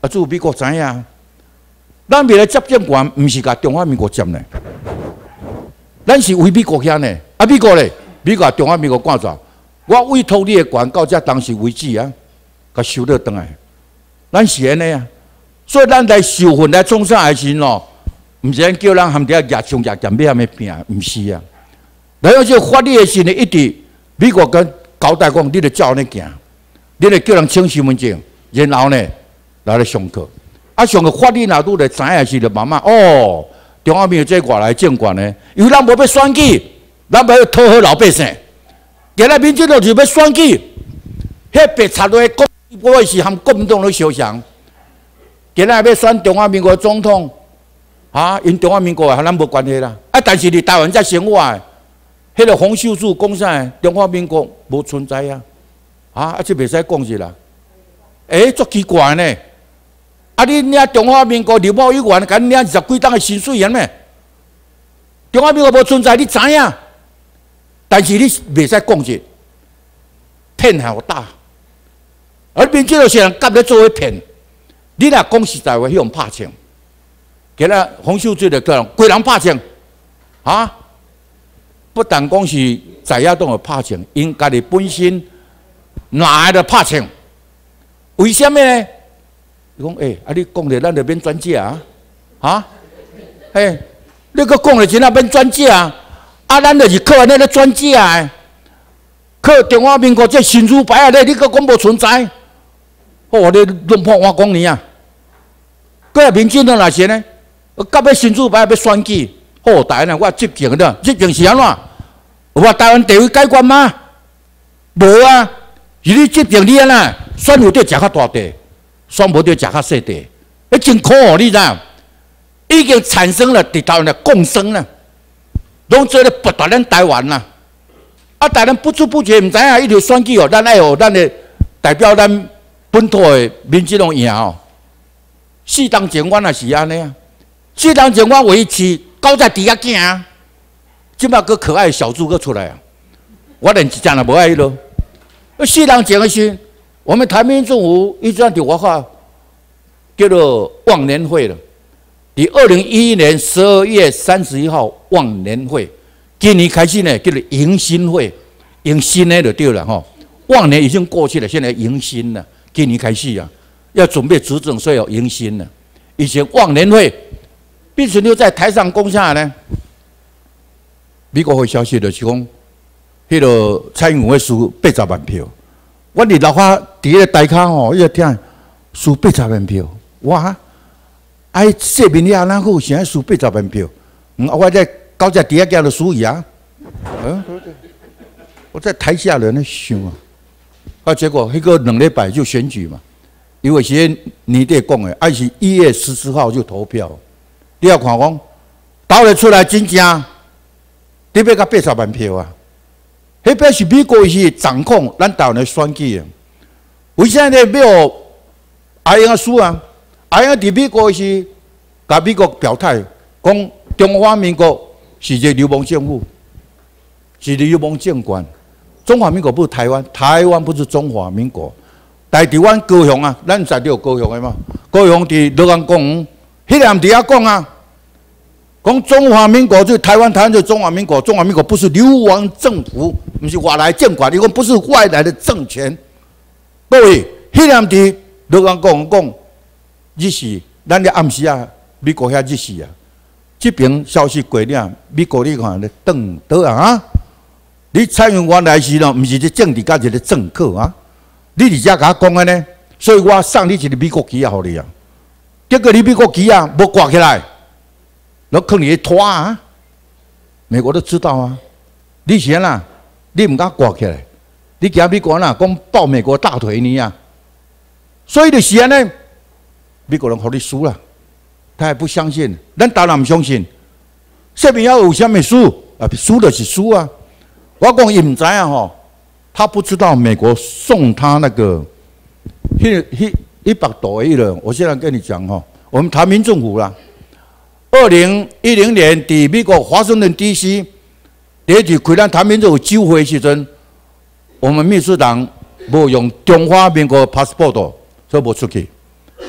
啊，只有美国知影。咱未来接政权，毋是甲中华民国接呢，咱是为美国遐呢。啊，美国咧，美国中华民国赶走，我委托你的权到这当时为止啊，甲收了倒来。咱是安尼啊，所以咱来受训来创啥的时咯，毋是叫咱含伫遐夹枪夹剑要安尼拼，毋是啊。然后就法律的时呢，一直美国跟交代讲，你得照安尼行，你得叫人请身份证，然后呢来来上课。啊，上个法律哪拄来知影时就慢慢哦，中华民国这外来政权呢，因为咱无要选举，咱要讨好老百姓。今日民进党就要选举，迄白插落国，我是含国民党咧相像。今日要选中华民国总统，啊，因中华民国和咱无关系啦。啊，但是伫台湾才生活的。迄个洪秀柱讲啥？中华民国无存在啊！啊，啊，这袂使讲是啦。诶，足奇怪呢！啊，你领中华民国立法委员，甲你领二十几档的薪水员咩？中华民国无存在，你知影？但是你袂使讲是骗好大，而民进党是人夹咧做伙骗。你若讲实在话，迄种拍枪，今日洪秀柱就叫人规人拍枪，啊！不但讲是在野党的拍枪，因家己本身哪来的拍枪？为什么呢？伊讲诶，啊，你讲的咱就免转借啊，啊，嘿，你搁讲的真啊免转借啊，啊，咱就是靠安尼咧转借的，靠中华民国这新主牌啊咧，你搁讲无存在？哦，你论破我讲你啊，搁来民进党哪些呢？到尾新主牌要选举，哦，大家我执政的，执政是安怎？有话台湾地位改观吗？无啊！是你执政你安那选有得食较大地，选无得食较细地，迄真苦哦！你知影？已经产生了伫台湾的共生了，拢做咧剥夺咱台湾啦。啊，台湾不知不觉毋知影，一条选举哦，咱爱哦，咱的代表咱本土的民进党赢哦。四当前阮也是安尼啊，四当前阮维持狗仔伫遐行。即摆个可爱的小猪哥出来啊！我连一只也无爱咯。四人前的时，我们台民政府一直在我话叫做忘年会了。伫二零一一年十二月三十一号忘年会，今年开始呢叫做迎新会，迎新的就对了吼。忘年已经过去了，现在迎新了。今年开始啊，要准备执政，所以要迎新了。以前忘年会，毕春秋在台上讲啥呢？美国的消息就是讲，迄个蔡英文会输八十万票。我伫老花伫个台骹吼，伊个听输八十万票，哇！哎，说明你安那好，现在输八十万票。嗯，我在高在底下叫了输伊啊。嗯，我在台下人咧想啊，啊，结果迄个两礼拜就选举嘛，因为是年底讲的，还是一月十四号就投票。你要看讲，投了出来真正。你要甲八十万票啊！迄表示美国是掌控咱台湾的选举啊。为啥呢？要阿英输啊？阿英伫美国是甲美国表态，讲中华民国是一个流氓政府，是流氓政权。中华民国不是台湾，台湾不是中华民国。但伫阮高雄啊，咱在地有高雄的嘛？高雄伫乐安公园，迄个人伫遐讲啊。讲中华民国就台湾，台湾就中华民国，中华民国不是流亡政府，不是外来政权，你讲不是外来的政权。各位，迄人伫乐安讲讲，日时，咱咧暗时啊，美国遐日时啊，这边消息过了，美国你看咧瞪倒啊！你蔡英文来时咯，唔是咧政治家，是咧政客啊！你伫遮甲我讲安尼，所以我送你一个美国旗啊，互你啊。结果你美国旗啊，无挂起来。然后坑你拖啊！美国都知道啊。你先啦，你唔敢挂起来，你惊美国啦，讲抱美国大腿呢啊！所以就是安尼，美国人互你输了，他还不相信，咱当然唔相信。说明要有啥物输啊？输的是输啊！我讲伊唔知啊吼，他不知道美国送他那个，迄迄一百多亿了。我现在跟你讲吼，我们台民政府啦。二零一零年，伫美国华盛顿 D C， 第一次开咱台民政府酒会时阵，我们秘书长无用中华民国 passport， 所以无出去。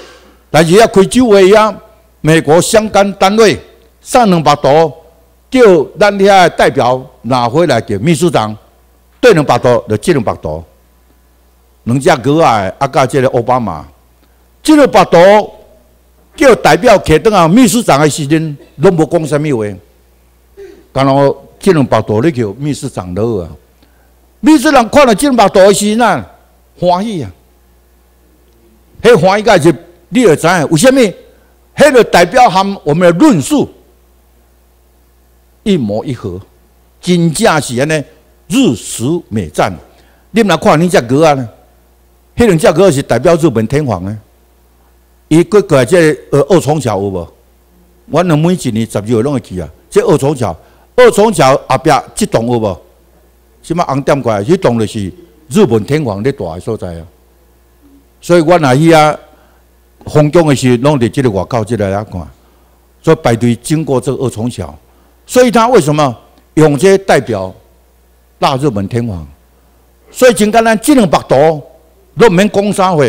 但是要开酒会啊，美国相关单位送两百度，叫咱遐的代表拿回来给秘书长，对两百度就这两百度，两只狗仔啊，甲这个奥巴马，这两百度叫代表摕倒啊，秘书长的时阵拢无讲啥物话，然后这两百度你叫秘书长落啊，秘书长看到这两百度的时阵啊，欢喜啊，迄欢喜个是你就知影为什么？迄个代表和我们的论述一模一合，真正是安尼日食美战。你们来看恁只歌啊，迄两只歌是代表日本天皇呢。伊过过来这呃二重桥有无？我们每一年十二月拢会去啊。这二重桥，二重桥后壁这栋有无？什么红点过来？这栋就是日本天皇咧住的所在啊。所以我若去啊。封疆的时候，拢伫这个外口这来看，所以排队经过这个二重桥，所以他为什么用这代表大日本天皇？所以真简单，这两百度都唔免讲啥话，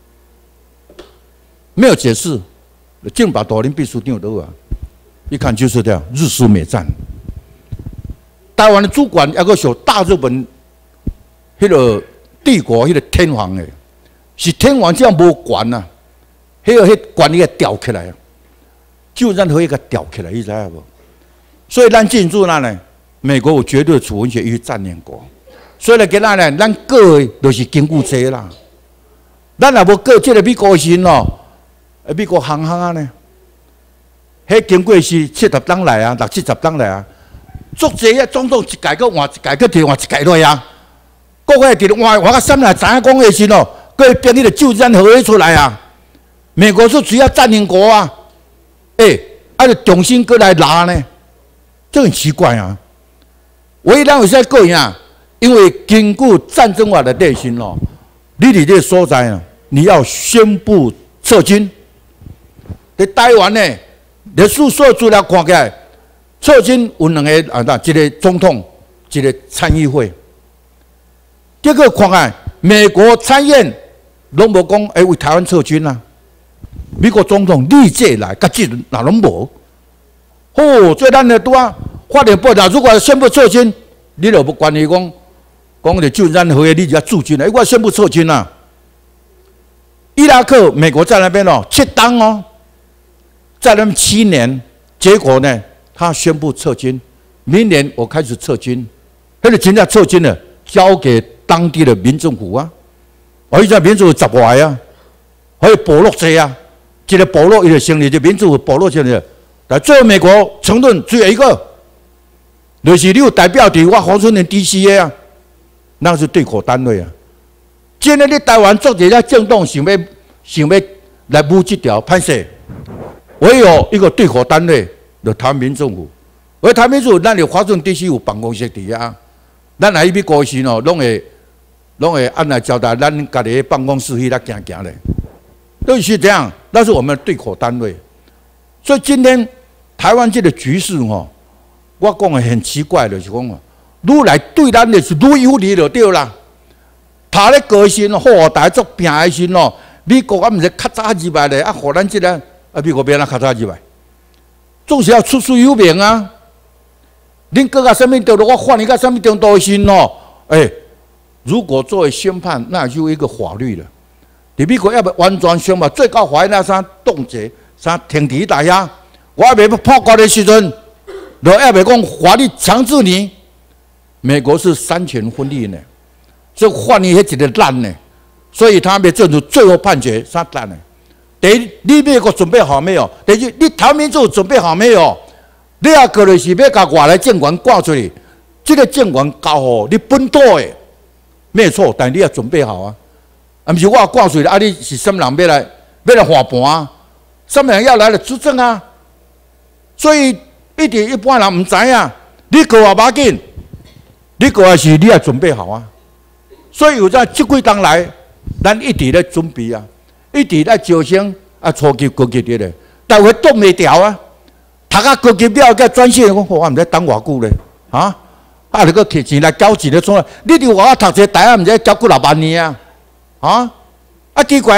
没有解释。这两百度恁必须听到啊！一看就是这样，日苏美战。台湾的主管要个属大日本迄个帝国迄个天皇诶，是天皇这样无管啊。迄个迄管理个吊起来啊，就让可以个吊起来，你知影无？所以咱进驻那呢，美国有绝对的主权权与占领国，所以来给咱呢，咱过都是经过这啦。咱若无过这个美国时哦，美国行行啊呢，迄经过是七十当来啊，六七十当来啊，足济啊，总统一改个换一改个替换一改落啊，各个伫换换个三来知影讲的时哦，各编你的就战合约出来啊。美国是主要占领国啊，哎、欸，啊，就重新过来拿呢，这很奇怪啊。唯一咱有在过呀，因为经过战争法的内心哦，你伫这个所在啊，你要宣布撤军。在台湾呢，历史所有资料看起来，撤军有两个啊，那一个总统，一个参议会。结果看看美国参院拢无讲，哎，为台湾撤军啊。美国总统立即来，甲这哪拢无？哦，所以咱咧拄啊，发电报道，如果宣布撤军，你就不管伊讲，讲着就战合约，你就要驻军了。我宣布撤军啊！伊拉克美国在那边哦，七当哦，在那边七年，结果呢，他宣布撤军，明年我开始撤军，迄个真正撤军了，交给当地的民政府啊，而且民政府十外啊，还有部落者啊。一个部落，伊就成立就民主部落成立，但最后美国承认只有一个，就是你有代表伫我黄春莲 D C A 啊，那是对口单位啊。今天你台湾做一下政党，想要想要来补这条歹势，唯有一个对口单位，就台湾民政府。而台湾民政府，咱有华盛顿 D C 有办公室伫啊，咱来美国时哦，拢会拢会按来交代咱家己的办公室去来行行咧。都是这样，那是我们的对口单位。所以今天台湾这个局势哦，我讲的很奇怪的，是讲哦，愈来对咱的是愈有利就对啦。他咧个性好，大家做拼的时哦，美国啊，毋是较早入来咧，啊，互咱这个啊，美国变哪较早入来，总是要出师有名啊。恁各个什么程度，我换一个什么程度的时哦，哎、欸，如果作为宣判，那就有一个法律了。伫美国要不完全宣布最高法院那啥冻结、啥停止打压，我还未破国的时阵，就要未讲法律强制你。美国是三权分立呢，所以法律迄一个烂呢，所以他们政府最后判决啥烂呢？第一，你美国准备好没有？第二，你台湾民主准备好没有？你啊，个就是要甲外来政权挂出去，这个政权交互你本土的，没错，但你要准备好啊。啊，不是我挂水的，啊！你是什么人要来要来换盘啊？什么人要来来执政啊？所以一点一般人唔知啊。你过也无紧，你过是你要准备好啊。所以有在这几当来，咱一直在准备啊，一直在招生啊，初级、高级的咧，但会冻袂掉啊。读啊高级了，甲专线，我我唔知等偌久咧，啊！啊，你个摕钱来交钱咧，从来你伫外口读册，大家唔知交几六万年啊？啊！啊奇怪咧，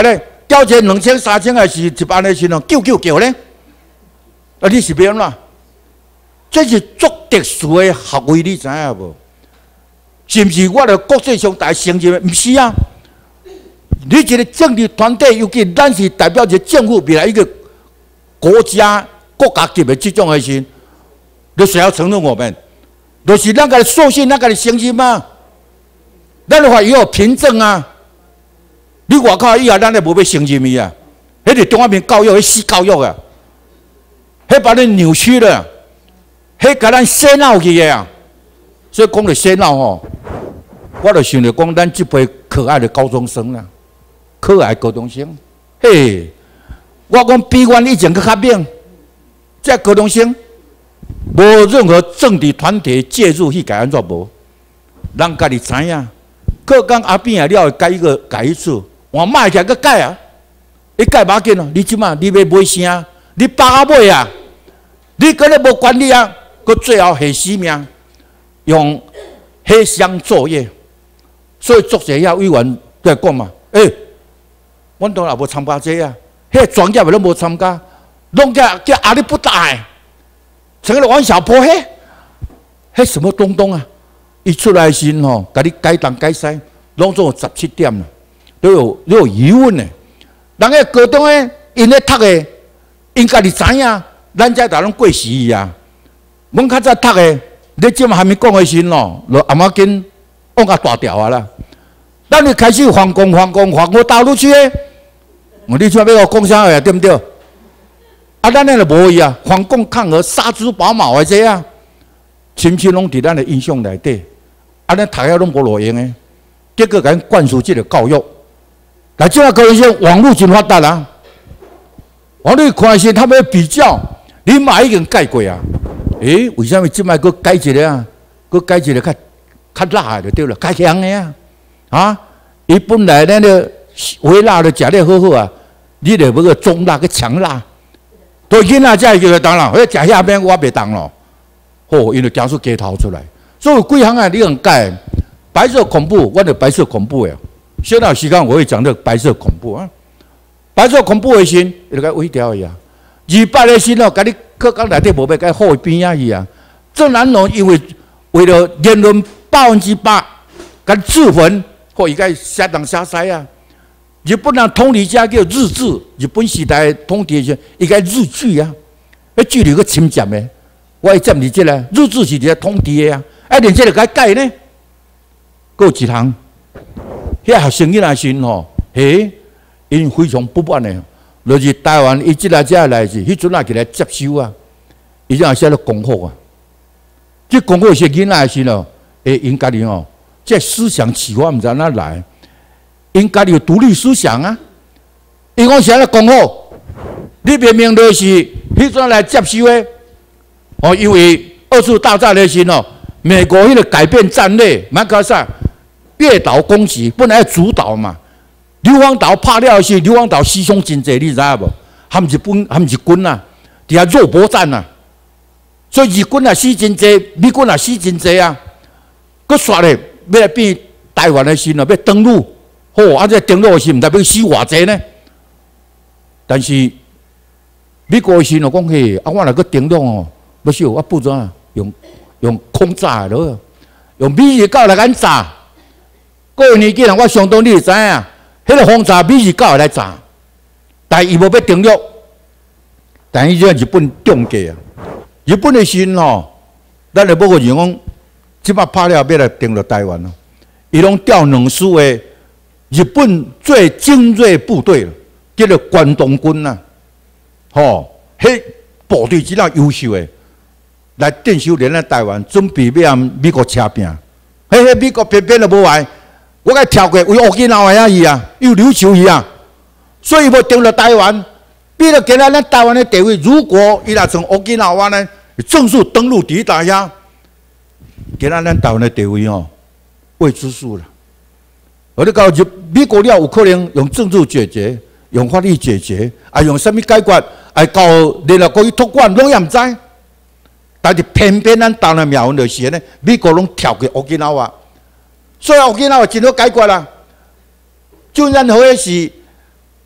调一两千、三千还是一万的时候，救救叫呢？啊，你是要安怎？这是足特殊的学位，你知影无？是毋是我的国际上大成绩？毋是啊！你一个政治团体，尤其咱是代表一个政府未来一个国家国家级的这种的时，你谁要承认我们？就是咱个受训，咱个成绩嘛。咱的话也有凭证啊！你外口以后，咱也无要承认伊啊！迄个中华民教育，迄死教育啊！迄把你扭曲了，迄甲咱洗脑去的啊！所以讲到洗脑吼，我就想着讲，咱这辈可爱的高中生啦，可爱高中生，嘿，我讲比阮以前搁较猛，这高中生无任何政治团体介入去改安怎无，人家己知影。课纲阿扁啊，了改一个改一次，换卖起来搁改啊，你改把紧咯，你即马你要买啥？你把买啊！你搁咧无管理啊，搁最后下死命，用黑箱作业。所以作者遐委员在讲嘛，诶、欸，阮当然无参加这啊，迄专业的拢无参加，拢叫叫压力不大诶，成个王小波嘿，迄什么东东啊？一出来时吼，甲你改东改西，拢总有十七点啦，都有都有疑问诶。人个高中诶，因咧读诶，因家己知影。咱遮大拢过时伊啊！阮较早读诶，你即马还没讲诶时咯，就阿妈紧往甲大条啊啦。咱就开始反攻、反攻、反攻大陆去诶。我你像要我讲啥话对毋对？啊，咱咧就无伊啊，反攻抗俄、杀猪拔毛诶这啊，亲戚拢伫咱诶印象内底。啊，咱读遐拢无路用诶，结果甲咱灌输即个教育。来，即个高中生网络真发达啊！网络看是他们比较。你嘛已经改过啊？诶、欸，为什么即摆佫改一个啊？佫改一个较较辣的对了，较香的啊！啊，伊本来咱个微辣的食得好好啊，你着要个中辣个强辣，对囡仔才会叫当啦。迄食遐边我袂当咯，吼，因为惊出鸡头出来。所以有几项啊，你用改白色恐怖，我着白色恐怖呀。现在有时间我会讲这个白色恐怖啊，白色恐怖的时，伊就该微调伊啊。二八的时候，甲你课纲内底无要甲后边啊去啊。郑南榕因为为了言论百分之百，甲自焚，或伊该写东写西啊。日本人统治者叫日治，日本时代统治时，伊该日据啊，迄距离个侵占的，我会占你这个日治是伫统治的啊，啊，连这个该改呢？佫有一项，遐学生囡仔时吼，嘿，因非常不满的。就是台湾，伊即来遮来是，迄阵啊起来接收啊，伊就写了功课啊。即功课是囡仔时咯，诶，因家己吼，即思想启发毋知哪来，因家己有独立思想啊。因讲写了功课，你明明就是迄阵来接收诶，哦，因为二次大战的时候，美国迄个改变战略，马克萨越岛攻击本来要主导嘛。硫磺岛拍了是硫磺岛牺牲真济，你知影无？含日本含日军啊，伫遐肉搏战啊，所以日军啊死真济，美军啊死真济啊。佮煞咧要来变台湾的时候，要登陆，吼，啊这登陆的时毋知要死偌济呢？但是美国的时候讲嘿，啊我若佮登陆哦，不是我不怎用用空炸咯，用美日狗来敢炸。过年纪人我相当你会知影。迄个轰炸美日狗来炸，但伊无要登陆，但伊即日本中计啊！日本的时吼，咱就要个人讲，即摆拍了要来登陆台湾咯。伊拢调两师的日本最精锐部队了，叫做关东军呐。吼，迄部队真啊优秀的，来镇守咱咧台湾，准备要向美国车拼。迄迄美国偏偏就无来。我甲跳过，为乌吉那话伊啊，有琉球伊啊，所以无登陆台湾。比了今仔咱台湾的地位，如果伊若从乌吉那话呢，正式登陆抵达遐，今仔咱台湾的地位哦，未知数了。而你讲美国了有可能用政治解决，用法律解决，啊用什么解决？啊搞联合国去托管，拢也毋知。但是偏偏咱台湾苗文就是呢，美国拢跳过乌吉那话。所以我见到真好解决啦。就任何的是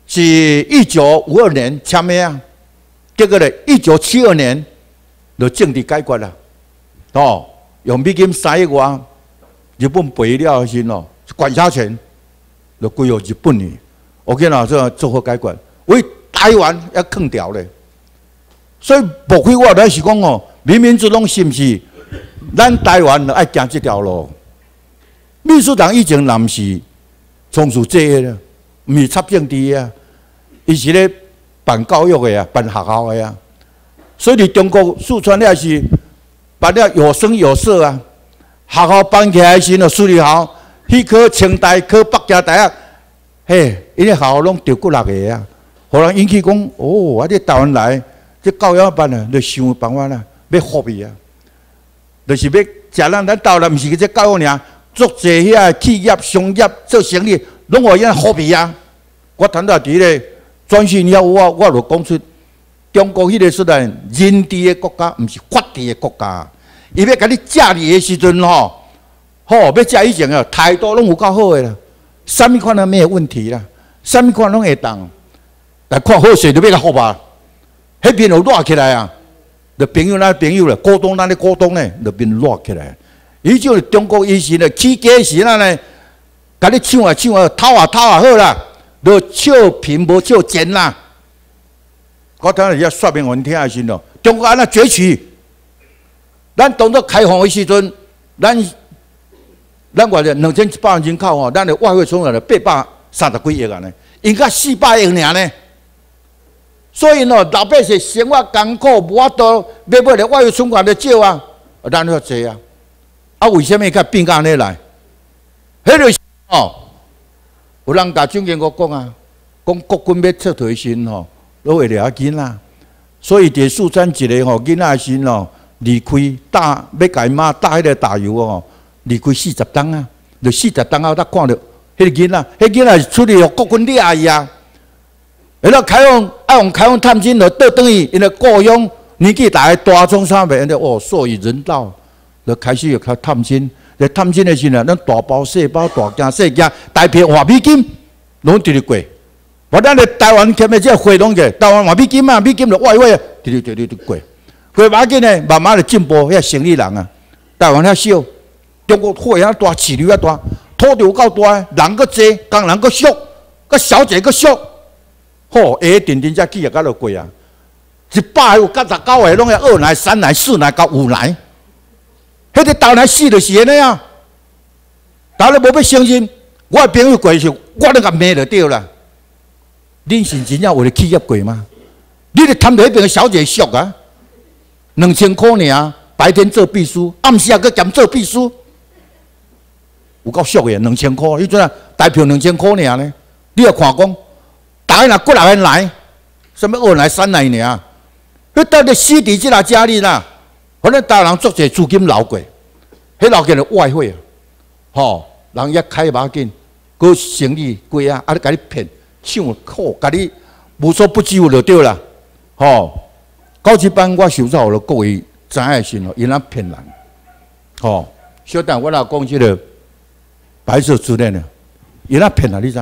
是一九五二年签的啊，结果咧一九七二年就政治解决啦，哦，用美金三亿外，日本赔了的时咯，管辖权就归由日本去。OK 啦，这做好解决，为台湾要坑掉咧。所以莫非我来是讲哦，民民主党是毋是咱台湾爱行这条路？秘书长以前若是从事这个咧，毋是插政治啊，伊是咧办教育的啊，办学校的啊。所以伫中国四川了是办了有声有色啊，学校办起来时咯，私立校去考清大、考北京大学，嘿，因个学校拢着几六个啊，互人引起讲哦，啊，这台湾来。这教育办啊，就想办法啦，要福利啊，就是要食咱咱台湾，毋是这教育尔，做这遐企业、商业做生意，拢互因福利啊。我谈到伫咧转讯了，我我就讲出，中国迄个虽然人治的国家，毋是法治的国家。伊要甲你借你的时阵吼，吼要借以前啊，态度拢有够好的啦，啥物款都没有问题啦，啥物款拢会当，但看好势就要甲服啊。迄边就热起来啊！就朋友咱朋友咧，股东咱咧股东咧，就变热起来。伊就是中国以前咧起家时咱咧，甲你抢啊抢啊，偷啊偷啊好啦，就笑贫无笑贱啦。我当然要说明阮听下先咯。中国安怎崛起？咱当作开放的时阵，咱咱话咧两千一百万人口吼，咱的外汇存款咧八百三十几亿啊呢，应该四百亿尔呢。所以呢，老百姓生活艰苦，无法度要买了外汇存款就少啊，咱要济啊。啊，为什么甲变甲安尼来？迄个哦，有人甲蒋经国讲啊，讲国军要撤退时吼，都为了囡仔，所以伫四川一个吼囡仔时吼离开打要甲伊妈打迄个打油哦，离开四十档啊，就四十档后才看到迄个囡仔，迄囡仔是出去互国军掠伊啊。然后开放爱用开放探亲就倒转去，因为故乡年纪大个大中上面，因为哦，所以人道就开始要开探亲。在探亲的时候，咱大包小包、大件小件、大片换美金，拢直直过。我咱咧台湾欠的这汇拢个，台湾换美金啊，美金就外汇啊，直直直直过。过马紧呢，慢慢的进步，遐生意人啊，台湾遐少，中国货遐大，市场遐大，土地有够大，人个济，工人个俗，个小姐个俗。好，下定定只企业甲落过啊！一百有九十九个拢要二奶、三奶、四奶到五奶，迄个豆奶死就是安尼啊！大家无要相信，我的朋友过时，我都甲骂就对啦。恁是真正为了企业过吗？你咧贪着迄边个小姐俗啊？两千块尔，白天做秘书，暗时也搁兼做秘书，有够俗个，两千块，迄阵啊，台票两千块尔呢？你要看讲。大家若过来来，什么二来三来尔？迄到底死伫即个家里啦，反正大人做者资金流过，迄流过来外汇啊，吼，人一开马紧，个生意贵啊，啊你甲你骗，抢苦，甲你无所不至就对啦，吼。到即班我收到了各位知影时咯，因那骗人，吼。小等我若讲即个白色之恋啊，因那骗人，你知？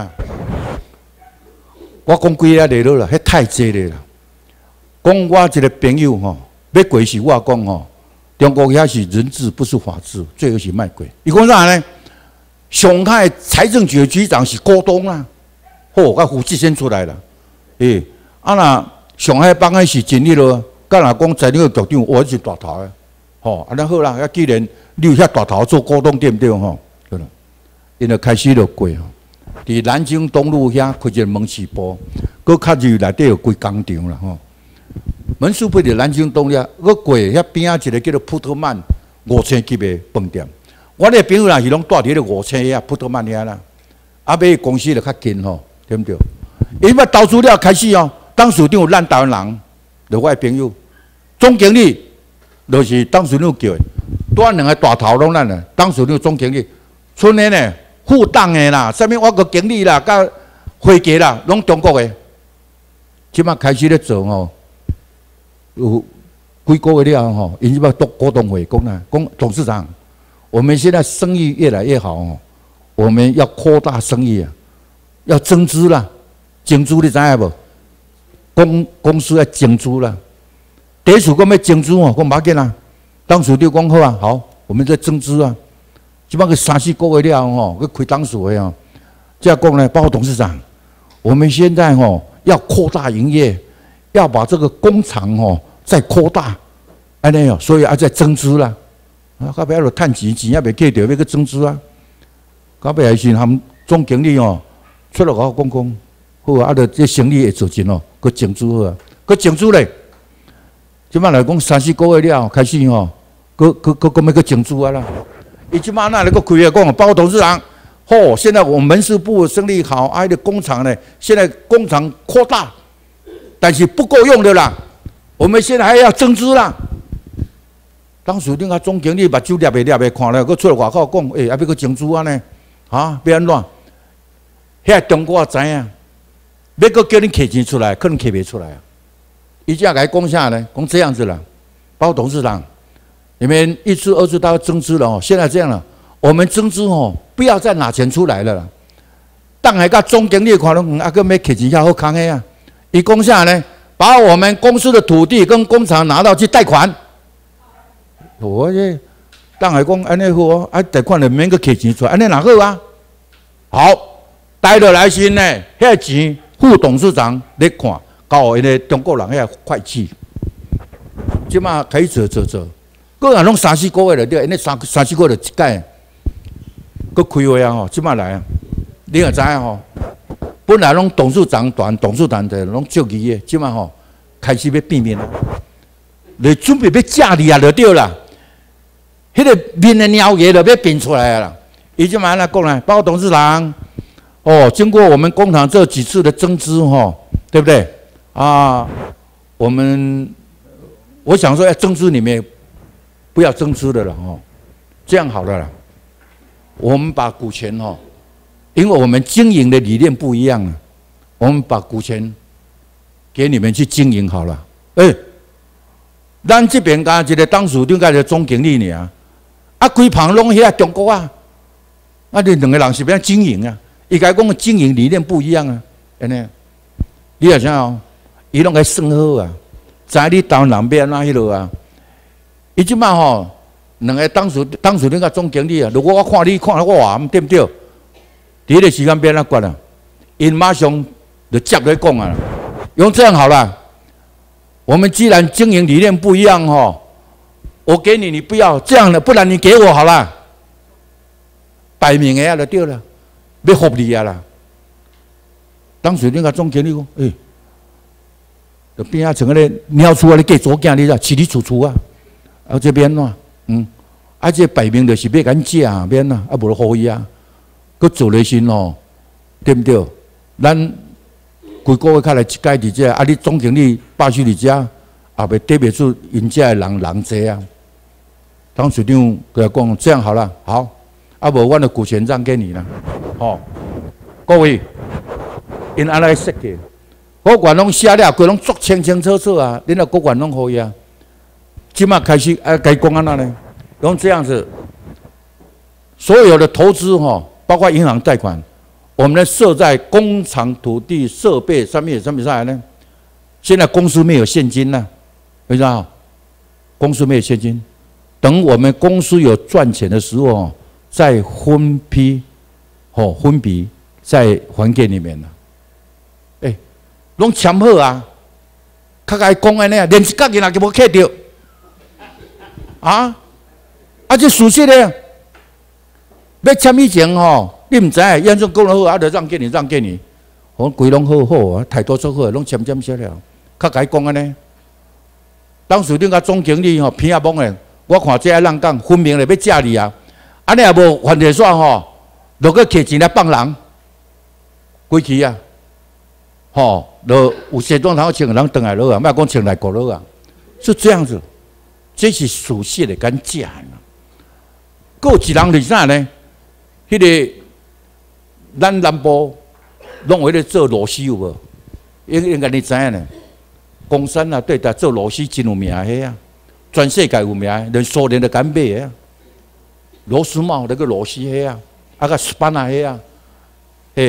我讲几下嚟了啦，迄太济咧啦。讲我一个朋友吼，要过时我讲吼，中国遐是人治不是法治，最后是卖鬼。伊讲啥呢？上海财政局的局长是股东啊，好，甲胡志先出来了。诶、欸，啊那上海帮个是尽力咯，甲若讲财政局局长，我是大头诶，吼，啊那好啦，啊既然你有遐大头做股东对不对吼？对啦，因就开始就过吼。伫南京东路遐开一个门市部，搁较入内底有几工厂啦吼。门市部伫南京东遐，搁过遐边仔一个叫做普特曼五星级的饭店。我哋朋友若是拢住伫咧五星遐普特曼遐啦，啊买公司就较近吼，对不对？伊要投资了开始哦，当时长有咱台湾人，就我的朋友，总经理就是当时长叫的，多两个大头拢咱的，当时长总经理，村的呢。副党的啦，啥物我个经理啦，甲会计啦，拢中国的。即马开始咧做吼，有几个月了吼，因即马都股东会讲啦，讲董事长，我们现在生意越来越好哦，我们要扩大生意啊，要增资啦， 增资你知影无？公公司要增资啦。第一次讲要增资哦，讲无要紧啊。当时就讲好啊，好，我们在增资啊。即摆个三四个月了吼，去开当时的哦。这样讲呢，包括董事长，我们现在吼要扩大营业，要把这个工厂吼再扩大，安尼哦，所以要再增资啦。啊，到尾要趁钱，钱也未计着，要去增资啊。到尾还是他们总经理哦出来甲我讲讲，好啊，啊，着这生意会做成哦，佮增资好啊，佮增资咧。即摆来讲三四个月了，开始吼，佮佮佮佮要佮增资啊啦。伊即摆那来佮开啊讲，包括董事长，吼，现在我们门市部生意好，啊，的工厂呢，现在工厂扩大，但是不够用的啦，我们现在还要增资啦。当时恁个总经理目睭捏袂捏袂看了，佮出来外口讲，诶、欸，还要佮增资啊呢？啊，要安怎？遐中国知影，要佮叫恁摕钱出来，可能摕袂出来啊。伊只来讲啥呢？讲这样子啦，包括董事长，你们一次二次都要增资了哦。现在这样了，我们增资哦，不要再拿钱出来了啦。当下甲总经理看拢，啊，佮要摕钱较好扛的啊。伊讲啥呢？把我们公司的土地跟工厂拿到去贷款。我这当下讲安尼好哦，啊贷款就免佮摕钱出来，安尼哪好啊？好，贷落来时呢，遐钱副董事长咧看。搞因个中国人遐会计，即马开始做做做，个人拢三四个月了，对，因为三三四个月就一届，佮开会啊吼，即马来啊，你也知影吼，本来拢董事长团、董事团的拢足义的，即马吼开始要变面啦，你准备要嫁你啊，就对啦，迄个面的鸟嘢就要变出来啦。伊即马安尼讲呢，包括董事长，哦，经过我们工厂这几次的增资吼，对不对？啊，我们我想说，要增资里面不要增资的了哦，这样好了啦。我们把股权哦，因为我们经营的理念不一样啊，我们把股权给你们去经营好了。哎、欸，咱这边家一个当属长，个总经理尔，啊，规旁拢遐中国啊，啊，你两个人是要经营啊？伊甲讲经营理念不一样啊，安尼，你也想哦。伊拢该算好啊，知你投南边哪迄落啊？伊即摆吼，两个当时当时恁个总经理啊，如果我看你看我话，对不对？第一个时间变哪管啊？因马上就接来讲啊，用这样好了。我们既然经营理念不一样吼，我给你，你不要这样的，不然你给我好了，摆明个啊就对了，要福利啊啦。当时恁个总经理讲，诶、欸。就边啊，像个咧鸟厝啊，咧嫁左囝，你知，起起厝厝啊，啊这边喏，嗯，啊这摆明就是要咱借啊，免啊，啊无就好伊啊，佮做咧先哦，对不对？咱规个月较来一届伫遮，啊你总经理罢去伫遮，也袂对袂住因遮的人人济啊。当处长佢讲这样好了，好，啊无我的股权让给你了，吼、哦，各位，因安尼设计。国管拢写了，规拢足清清楚楚啊！恁个国管拢可以啊。即马开始啊，该讲安那呢？用这样子，所有的投资哈，包括银行贷款，我们呢设在工厂、土地、设备上面，上面上来呢。现在公司没有现金呢，为啥？公司没有现金，等我们公司有赚钱的时候，再分批，哦，分笔再还给你们了。哎。拢签好啊！较该讲安尼啊，连一角银也就无摕着啊！啊，这事实咧，要签以前吼，你毋知影，验证讲得好，啊，就让给你，让给你，我规拢好好啊，态度足好，拢签签写了。较该讲安尼，当时恁个总经理吼，偏也懵诶，我看这人讲，分明咧要借你啊！安尼也无犯罪煞吼，落去摕钱来放人，归去啊！吼，就有西装头穿的人转来了啊，莫讲穿内裤了啊，是这样子，这是属实的敢假呢。有一人是啥呢？迄、那个咱南部拢有咧做螺丝有无？应应该你知影呢？公山啊，对，但做螺丝真有名迄啊，全世界有名，连苏联都敢买的啊。螺丝帽那个螺丝迄啊，啊个 span 啊迄啊，嘿。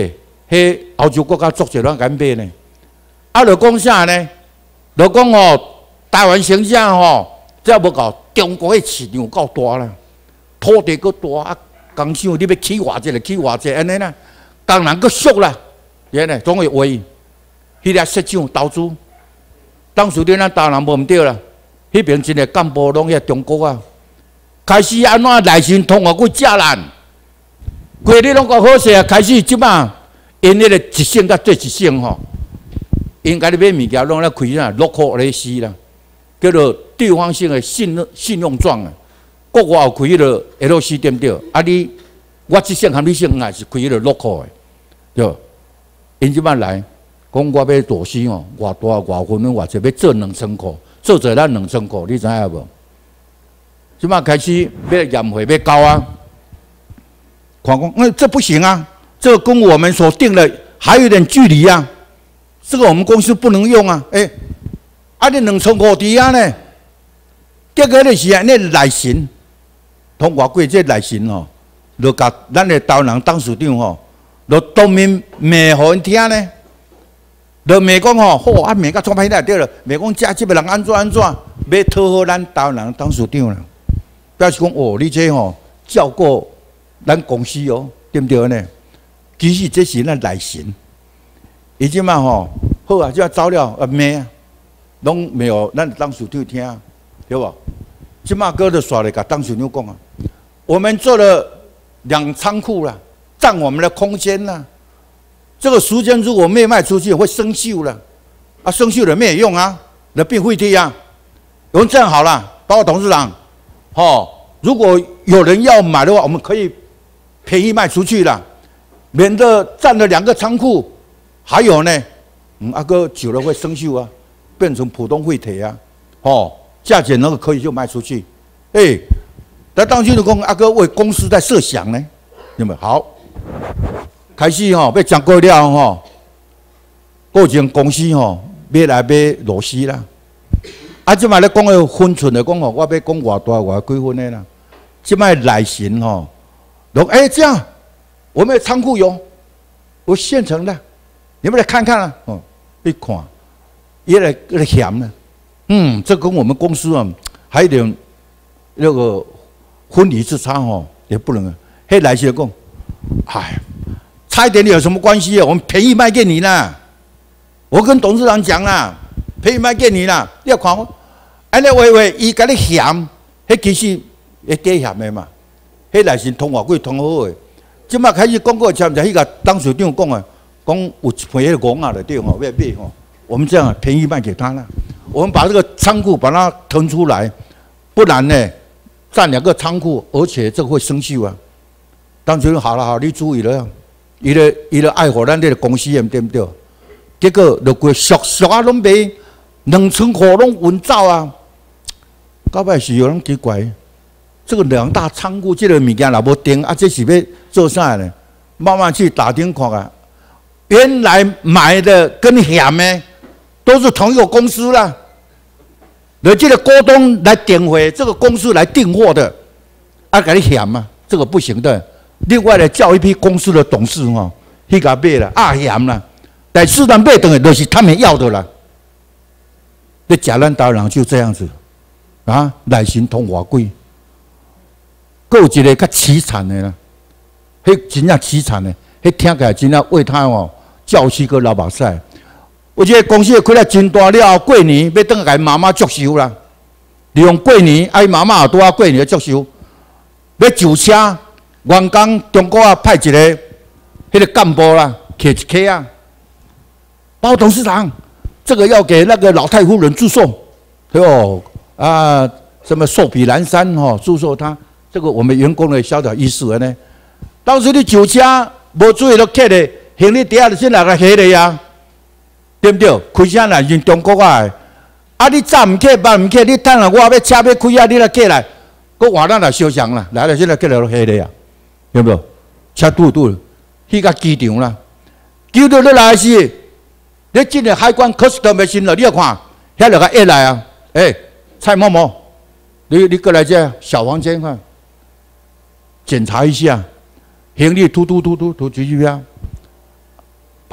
迄欧洲国家足侪人敢买呢。啊，就讲啥呢？就讲哦，台湾形象吼，这无够中国迄市场够大啦，土地够大啊，工厂你要起偌济就起偌济安尼啦，工人够俗啦，安尼总会为迄个市场投资。当时你咱台湾无毋对啦，迄边真个干部拢遐中国啊，开始安怎内心通话去遮难，规日拢够好势啊，开始即摆因迄个一省甲做一省吼。应该你买物件，拢咧开啥 local 咧死啦，叫做地方性的信信用状啊。国外有开迄个 L C 对不对？啊你我即省含你省也是开迄个 local 的，对。因即摆来讲我要做死哦，偌大偌分偌济，要做两千块，做者咱两千块，你知影无？即摆开始要验货要交啊，看讲，嗯，这不行啊，这跟我们所定的还有点距离啊。这个我们公司不能用啊！哎、欸，啊，你两千块伫啊呢？结果就是啊，那内神通过过这内神吼，就甲咱的台湾人董事长吼，就当面骂互因听呢。就骂讲吼，好啊，骂甲创歹歹对了，骂讲遮即个人安怎安怎，要讨好咱台湾人董事长啦。表示讲哦，你这吼照顾咱公司哦，对不对呢？其实这是咱内神。伊即马吼好啊，即资料啊骂啊，拢没有咱董事长听，对无？即马哥就刷来甲董事长讲啊，我们做了两仓库啦，占我们的空间啦。这个时间如果没卖出去，会生锈了，啊，生锈了没有用啊，那变废铁啊。我们这样好了，包括董事长，吼，如果有人要买的话，我们可以便宜卖出去了，免得占了两个仓库。还有呢，嗯，阿哥久了会生锈啊，变成普通废铁啊，哦，价钱那个可以就卖出去，哎、欸，那当时就讲阿哥为公司在设想呢，有没有？好，开始吼、哦、要讲过了吼、哦，过前公司吼、哦、买来买螺丝啦，啊，即摆咧讲个分寸的讲吼，我要讲偌大偌几分的啦，即摆内神吼，讲哎这样，我们的仓库有有现成的。你们来看看啊！哦，一看，也来来嫌呢。嗯，这跟我们公司啊，还有点那个分离之差哦，也不能啊。嘿，来些讲，哎，差一点点有什么关系啊？我们便宜卖给你啦。我跟董事长讲啦，便宜卖给你啦。你要看我，安尼喂喂，伊甲你嫌，迄其实会假嫌的嘛。迄来是通话过通好的，即马开始讲过，才毋知迄个董事长讲啊。讲有一批迄个工啊的对吼，要买吼，我们这样便宜卖给他了。我们把这个仓库把它腾出来，不然呢，占两个仓库，而且这个会生锈啊。当时好了好，你注意了，伊个伊个爱护咱这个公司对不对？结果就规俗俗啊拢卖，两千块拢运走啊。到尾是有人奇怪，这个两大仓库这个物件若无定啊，这是要做啥呢？慢慢去打听看啊。原来买的跟嫌的都是同一个公司啦，而这个股东来点回这个公司来订货的，啊，给你嫌嘛，这个不行的。另外呢，叫一批公司的董事哈，去给买了，啊嫌啦，但是呢买等于都是他们要的啦。这假咱台湾人就这样子啊，内心通话贵，还有一个较凄惨的啦，迄真正凄惨的。迄听起来真正为他哦叫起个老目屎。我觉得公司开了真大了，过年要等下妈妈接收啦。利用过年，啊，伊妈妈也拄啊过年接收，要就车，员工中国啊派一个迄个干部啦，摕一客啊，包董事长，这个要给那个老太夫人祝寿，哦啊，什么寿比南山哦，祝寿他，这个我们员工的小小意思呢。当时你就车。无注意到客的，行李底下就先来个下的呀，对不对？开车来是中国啊，啊你早唔客，晚唔客，你等下我要车要开啊，你来客来，搁换咱来相像啦，来了现在客来下的呀，对不对？车堵堵，去个机场啦，机场你来是，你进了海关 custom 的时了，你要看，遐两个一来啊，哎，蔡某某，你你过来这小房间看，检查一下。行李突突突突突出去啊！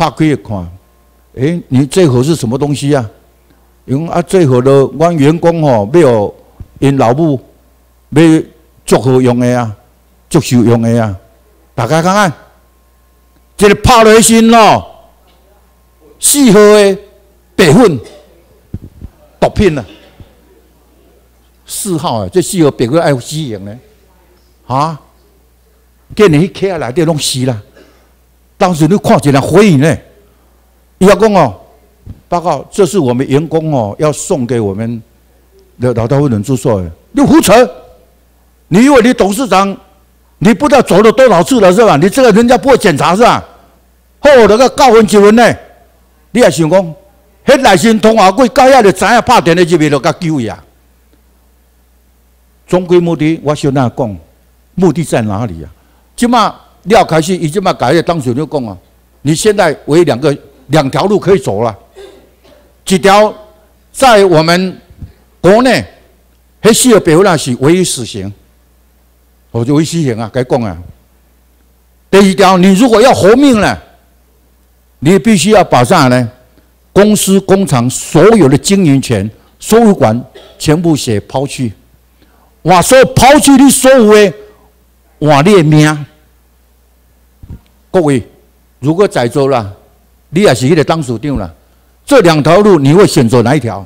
拍开看，诶，你这盒是什么东西啊？因啊，这盒的阮员工吼，要因老母要祝贺用的啊，祝寿用的啊。大家看看，这个拍落去咯，四号的白粉毒品啊，四号啊，这四号白粉爱死刑呢，啊，竟然迄客内底拢死啦。当时你看起来回应呢，伊要讲哦，报告，这是我们员工哦要送给我们的老大夫人住所的，你胡扯！你以为你董事长，你不知道走了多少次了是吧？你这个人家不会检查是吧？好，那个高分一分呢，你也想讲，迄内心通话柜到遐就知影拍电话入去就甲救伊啊。总归目的，我想那讲，目的在哪里啊？即马你要开始，伊即马改个当时就讲啊，你现在唯两个两条路可以走了，一条在我们国内，迄四个白粉是唯一死刑，我就唯一死刑啊，该讲啊。第二条，你如果要活命呢，你必须要把啥呢？公司工厂所有的经营权、所有权全部写抛弃，我说抛弃你所有的，换你的命。各位，如果在座啦，你也是迄个当署长啦，这两条路你会选择哪一条？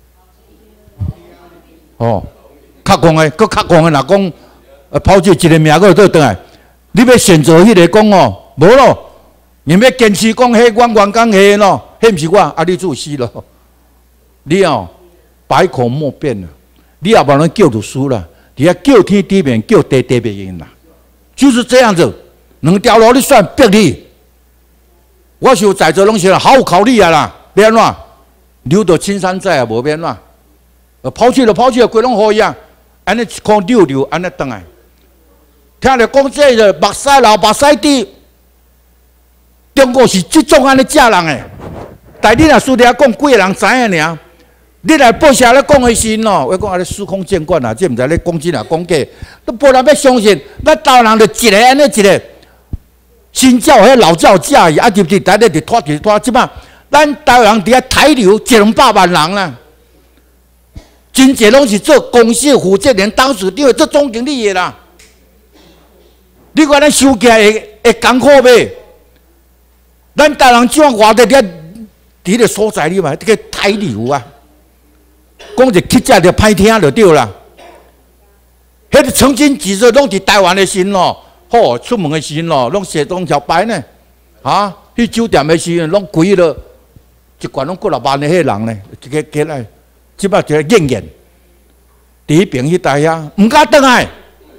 哦，较狂的，搁较狂的，若讲呃抛弃一个命，搁倒转来，你要选择迄个讲哦，无咯，你要坚持讲迄阮员工迄咯，迄毋是我，啊你就死咯。你哦，百口莫辩了，你也把人叫读书了，你要叫天地面，叫地地面应啦，就是这样子。两条路你选逼你，我想在座拢是好好考虑啊啦，要安怎？留到青山在啊，无要安怎？呃，抛弃就抛弃，规拢好伊啊，安尼一空溜溜，安尼转来。听着讲这个目屎流，目屎滴，中国是即种安尼食人诶。但你若私底下讲，几个人知影尔？你来报社咧讲的时咯，我讲安尼司空见惯啦，这毋知咧讲真啊讲假，都无人要相信。咱台湾人就一个安尼一个。新教迄老教教伊，啊入去台咧就拖就拖，即摆咱台湾人伫遐台流一两百万人啦，真侪拢是做公司负责人、当事长、做总经理的啦。你看咱收起来会会艰苦袂？咱台湾怎活得伫伫个所在里嘛？这个台流啊，讲一乞食就歹听就对啦。迄个曾经几次拢伫台湾的时咯。好，出门的时阵咯，拢写东条牌呢，啊，去酒店的时阵，拢贵了，一罐拢过六万的迄人呢，一个起来，即摆一个应验，第一边迄带遐，唔敢转来，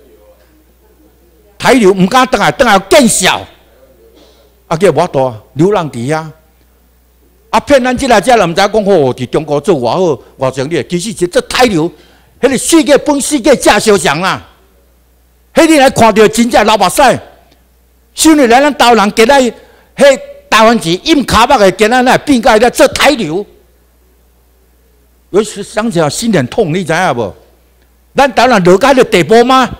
台流唔敢转来，转来见笑，啊叫无大流浪伫遐，啊骗咱即来遮人毋知讲好，伫中国做偌好偌成立，其实是这台流，迄个世界分世界价小强啦。迄你来看到真正流目屎，想你来咱台湾人今仔迄台湾钱印卡巴的，今仔来变改咧做台流，有时想起来心很痛，你知影无？咱台湾人落到迄个地步吗？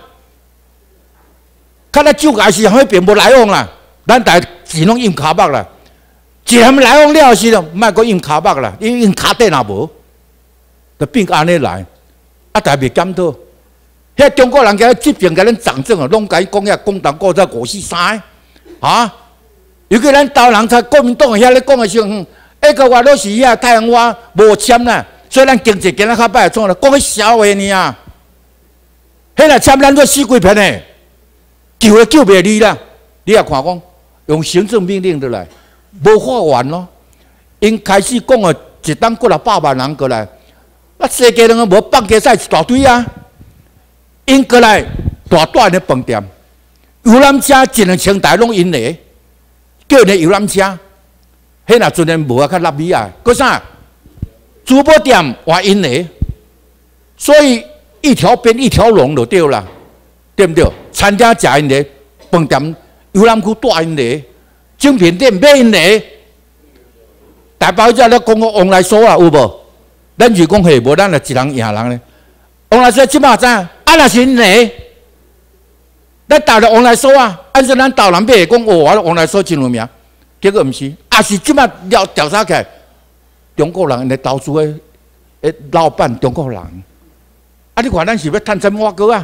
看咱酒界是迄边无来往啦，咱台钱拢印卡巴啦，一项来往了时咯，莫阁印卡巴啦，因为印卡底若无，就变安尼来，啊，但袂检讨。遐中国人甲即边甲咱掌政啊，拢甲伊讲遐共党国在五四三啊！尤其咱台湾人在国民党遐咧讲的时候，嗯，一个话都是遐太阳花无签啦，所以咱经济今仔较歹创啦，讲迄笑话呢啊！迄来签咱做死几片的，救也救袂你啦！你也看讲用行政命令的来，无法完咯。因开始讲啊，一当过来百万人过来，啊，世界人啊无放假赛一大堆啊！因过来大大的饭店，游览车一两千台拢因来，叫人游览车，迄若阵然无啊较纳米啊，搁啥？珠宝店换因来，所以一条边一条龙就对啦，对不对？餐厅食因来，饭店游览区带因来，精品店买因来，大包只咧讲个往来所啊，有无？咱就讲嘿，无咱就一人赢人咧。往来所即马知影？啊，若是因来，咱台湾往来所啊，按说咱台湾买讲哦，我往来所真有名， 结果毋是，也是即摆调调查起来，中国人来投资的，诶，老板中国人。啊，你看咱是要趁什么外国啊？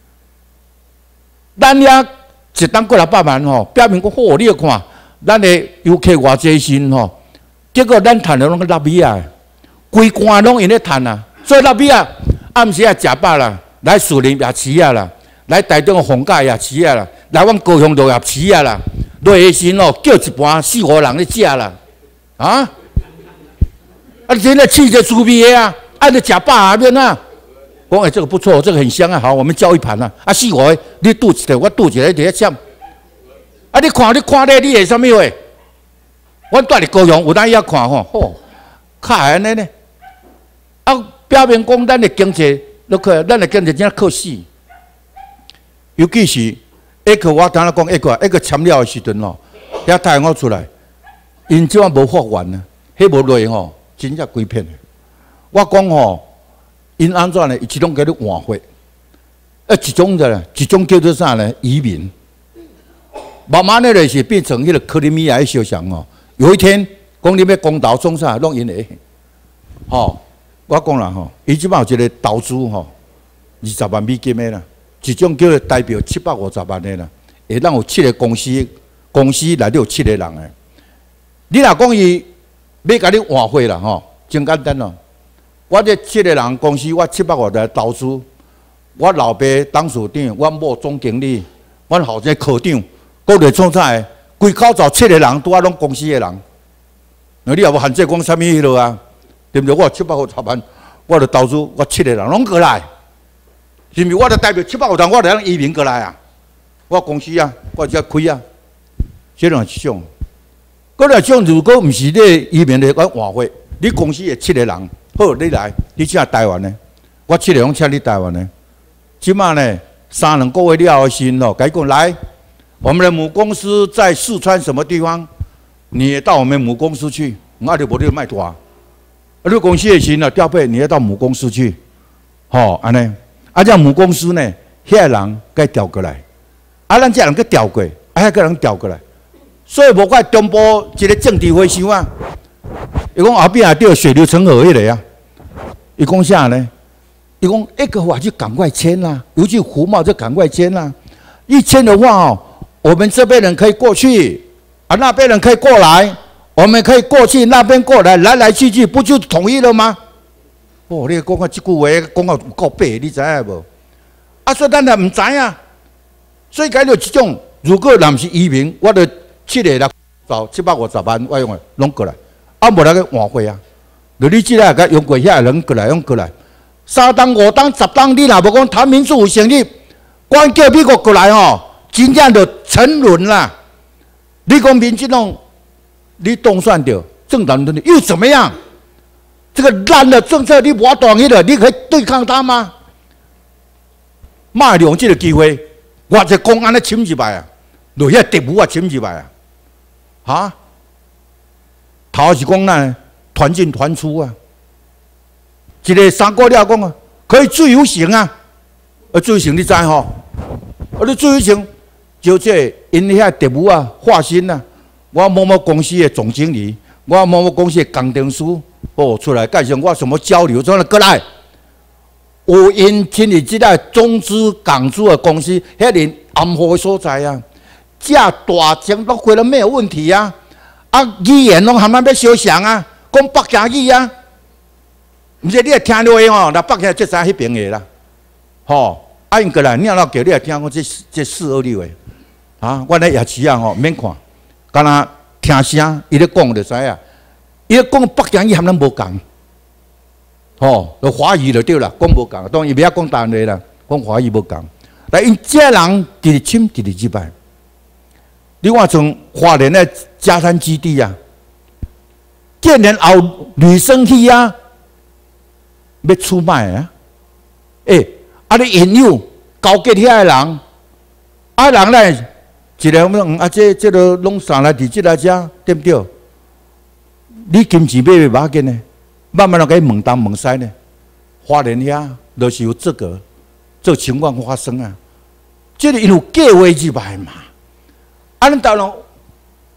咱遐一单过六百万吼，表明讲好，你看，咱的游客偌济新吼，结果咱趁的拢个纳米啊，规关拢因咧趁啊，所以纳米啊，暗时啊食饱啦，来树林也饲啊啦，来台中的逢甲也饲啊啦，来阮高雄路也饲啊啦，落下时哦叫一盘四五人咧食啦，啊，啊，现在气质猪逼的啊，啊，你食饱啊免啊。讲哎，这个不错，这个很香啊！好，我们交一盘啊！啊，四五个，你肚子的，我肚子的，伫遐呛。啊，你看，你看咧，你会啥物话？我住伫高雄，有当遐看吼，吼，较安尼呢。啊，表明讲咱的经济，都可，咱的经济真靠死。尤其是一个我当然讲一个，一个签了的时阵哦，遐太阳出来，因即晚无发完呢，迄无落吼，真正几片的。我讲吼。因安怎呢？一种叫做晚会，啊，一种的，一种叫做啥呢？移民。慢慢的就是变成迄个克里米亚的小乡哦。有一天，讲你要公道种啥，弄因来。吼，我讲啦吼，伊即摆有一个投资吼，二十万美金的啦，一种叫做代表七百五十万的啦，会当有七个公司，公司内底有七个人的。你若讲伊要甲你晚会啦吼，真简单咯。我这七个人公司，我七百五来投资。我老爸董事长，我某总经理，我后生科长，各类创啥的，规口罩七个人，拄啊拢公司的人。那你也无限制讲啥物迄落啊？对不对？我七百五十万，我著投资，我七个人拢过来，是毋是？我著代表七百五十万，我著让移民过来啊！我公司啊，我只开啊，这种是种。嗰两种如果毋是你移民的个晚会，你公司的七个人。好，你来，你请台湾呢？我七个人请你台湾呢。即马呢，三两个月了后先咯，改讲来，我们的母公司在四川什么地方？你也到我们母公司去，我就无你卖大。啊，你公司的时呢，调配你要到母公司去，吼，安尼。啊，这母公司呢，遐个人该调过来，啊，咱这人该调过，啊，遐个人调过来。所以无怪中部一个政治回收啊，伊讲后壁也钓水流成河迄个啊。伊讲啥呢？伊讲一个话就赶快签啦，尤其胡茂就赶快签啦。一签的话哦，我们这边人可以过去，啊那边人可以过来，我们可以过去那边过来，来来去去，不就统一了吗？哦，你讲啊这句话讲啊有够白，你知影无？啊，所以咱也唔知啊。所以讲到这种，如果若唔是移民，我就七个来找七百五十万，我用的拢过来，啊无那个晚会啊。就你即个个用过遐人过来，用过来，三档、五档、十档，你若无讲谈民主有成立，光叫美国过来吼，真正就沉沦啦。你讲民进党，你动算着政党轮又怎么样？这个烂的政策你无同意的，你可以对抗他吗？马利用这个机会，我这公安咧侵入来啊，落遐敌武啊侵入来啊，哈？头是讲咱。团进团出啊！一个三个了讲啊，可以自由行啊！啊，自由行你知吼？啊，你自由行就这因遐业务啊，化身啊，我某某公司的总经理，我某某公司的工程师，哦，出来介绍我什么交流，怎么过来？有因亲自即个中资港资的公司，遐连暗号的所在啊，这大钱都回来没有问题啊！啊，语言拢含咱要小想啊！讲北京语啊，毋是你会听落去吼，那北京即知迄边个啦，吼，啊因过来，你若叫你来听讲这这四二六个，啊，我咧夜市啊吼，免看，干那听声，伊咧讲就知影，伊咧讲北京语含咱无共，吼，就华语就对啦，讲无共，当然伊袂晓讲单话啦，讲华语无共，但因这人直直侵直直击败，你看从花莲的嘉山基地啊。建年后女生去啊，要出卖啊！诶、欸，啊你引诱勾结遐个人，啊人咧一个讲啊，这这个拢上来伫即来遮，对不对？你金钱买袂要紧呢，慢慢落去问东问西呢，花莲遐都是有这个这个情况发生啊。这个因有计划之外嘛，啊，恁当然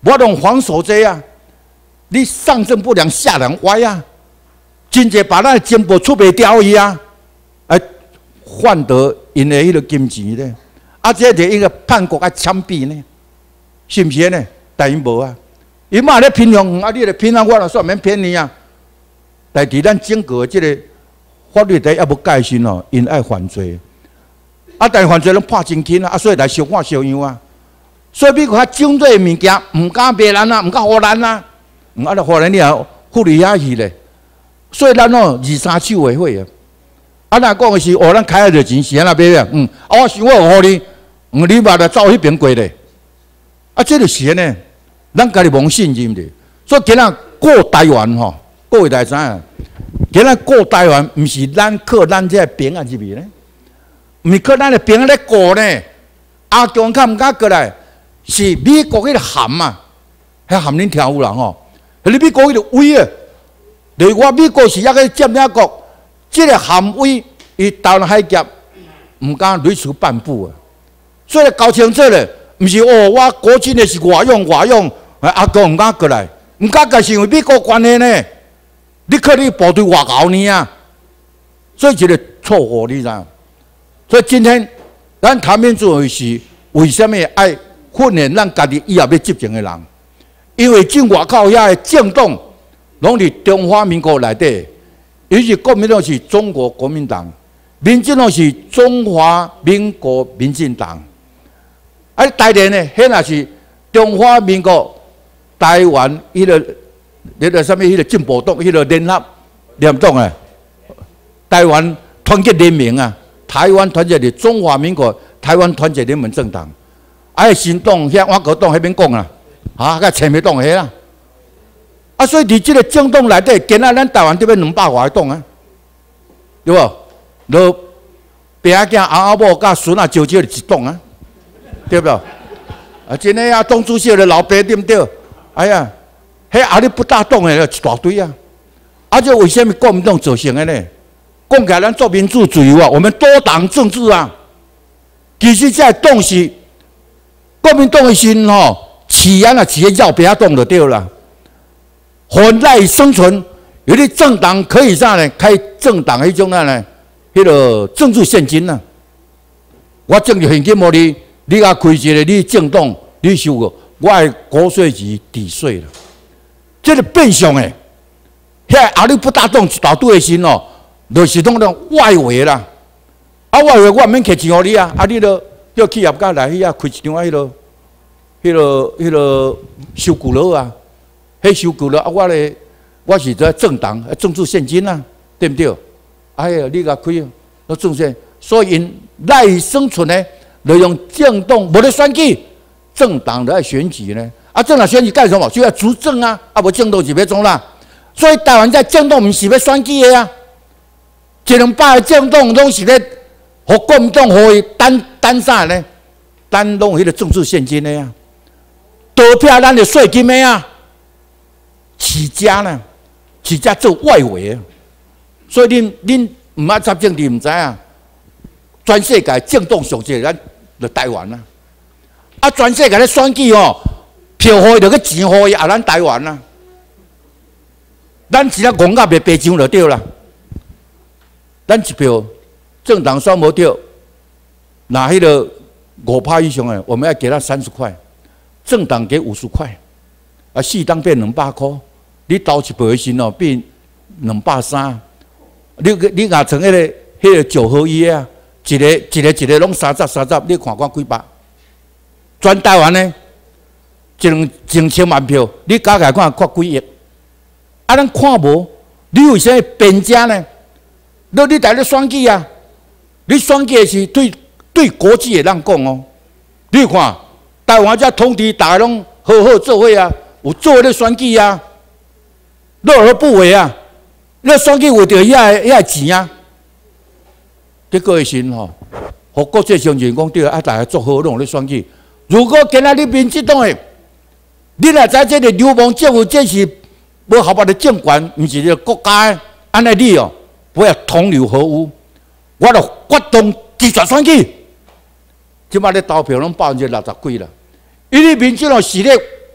我拢防守这啊，你上正不良下人歪啊，真济把咱金箔出袂掉伊啊，哎，换得因的迄个金钱咧，啊，这就一个叛国啊枪毙呢，是不是呢？但因无啊，伊嘛咧偏向，啊，你咧偏向我，煞免骗你啊。但伫咱整个即个法律底也无改善哦，因爱犯罪，啊，但犯罪拢判真轻啊，啊，所以来小看小样啊。所以美国较针对的物件，唔敢卖咱啊，唔敢互咱啊，唔啊，互咱你啊，福利遐去咧。所以咱哦，二三手的会啊。啊，若讲的是，哦，咱开下着钱是安那买啊？嗯，啊，我想我互你，嗯，你嘛着走迄边过咧。啊，这就是呢，咱家己无信任的。所以今仔过台湾吼，各位大知影，今仔过台湾，毋是咱靠咱这兵啊入去呢，毋是靠咱的兵咧过呢。阿强较毋敢过来。是美国迄个函啊，迄函恁听有啦吼。你美国迄个威啊，例如我美国是一个占领国，即、这个函威伊台湾海峡毋敢随处颁布啊。所以搞清楚咧，毋是哦，我国军的是外用外用，阿强毋敢过来，毋敢过是因为美国关系呢。你靠你部队外交呢啊，所以一个错误你知影。所以今天咱台面做的是为什么爱？训练咱家己以后要执政的人，因为进外口遐的政党，拢伫中华民国内底，尤其国民党是中国国民党，民进党是中华民国民进党，啊，台联呢，迄若是中华民国台湾迄、那个迄个什么迄个进步党，迄个联合联党啊，台湾团结联盟啊，台湾团结的中华民国台湾团结联盟政党。啊，新党遐我国党迄边讲啦，啊，甲前面党遐啦，啊，所以伫即个政党内底，今仔咱台湾这边两百外个党啊，对无？就爸囝、阿阿某甲孙啊，招招一党啊，对不？啊，真诶啊，党主席的老爸对不对？哎呀，迄阿里不大党诶一大堆啊，啊，这为什么国民党造成的呢？讲起来，咱做民主自由啊，我们多党政治啊，其实这党是。国民党的心吼，起安啊，起要不要动就对啦。还赖生存，有啲政党可以啥呢？开政党迄种啊呢，迄个政治现金啊。我政治现金无你，你甲开一个你政党，你收个，我的国税局抵税了。这个变相诶，遐阿里不大党一大堆的心哦，就是拢种外围啦。啊，外围我免摕钱互你啊，啊，你都。叫企业家来遐开一张啊，迄个、迄个、迄个收据楼啊，迄收据楼啊，我咧，我是在政党政治现金啊，对不对？哎呀，你甲开，那政治，所以因赖以生存呢，就用政党无咧选举，政党来选举呢。啊，政党选举干什么？就要执政啊，啊，无政党就别种啦。所以台湾在政党毋是要选举的啊，一两百个政党拢是咧。互国民党互伊单单啥呢？单弄迄个政治现金的呀，投票咱的税金的呀，起家呢，起家做外围，所以恁恁唔爱插政治唔知啊，全世界政党上济咱就台湾啊，啊全世界咧选举吼，票互伊就去钱互伊啊，咱台湾啊，咱只要讲甲袂白上就对啦，咱一票。政党选无掉，拿迄个五趴以上的，我们要给他三十块；政党给五十块，啊，四党变两百块。你投一票的时哦，变两百三。你你若从迄个迄个九合一啊，一个一个一个拢三十三十，你看看几百？全台湾呢，一两一千万票，你加起来看看几亿？啊，咱看无，你为啥变家呢？你你在咧选举啊？你选举是对对国际的人讲哦，你看台湾这通知大家拢好好做伙啊，有做伙咧选举啊，乐而不为啊，你选举为着遐遐钱啊，这个心吼，互国际上人讲对啊，大家做好拢咧选举。如果今仔日民进党的，你若知这个流氓政府这是无合法的政权，毋是一个国家的，安尼你哦，不要同流合污。我就决定拒绝选举，即摆咧投票拢百分之六十几啦。因为民进党是咧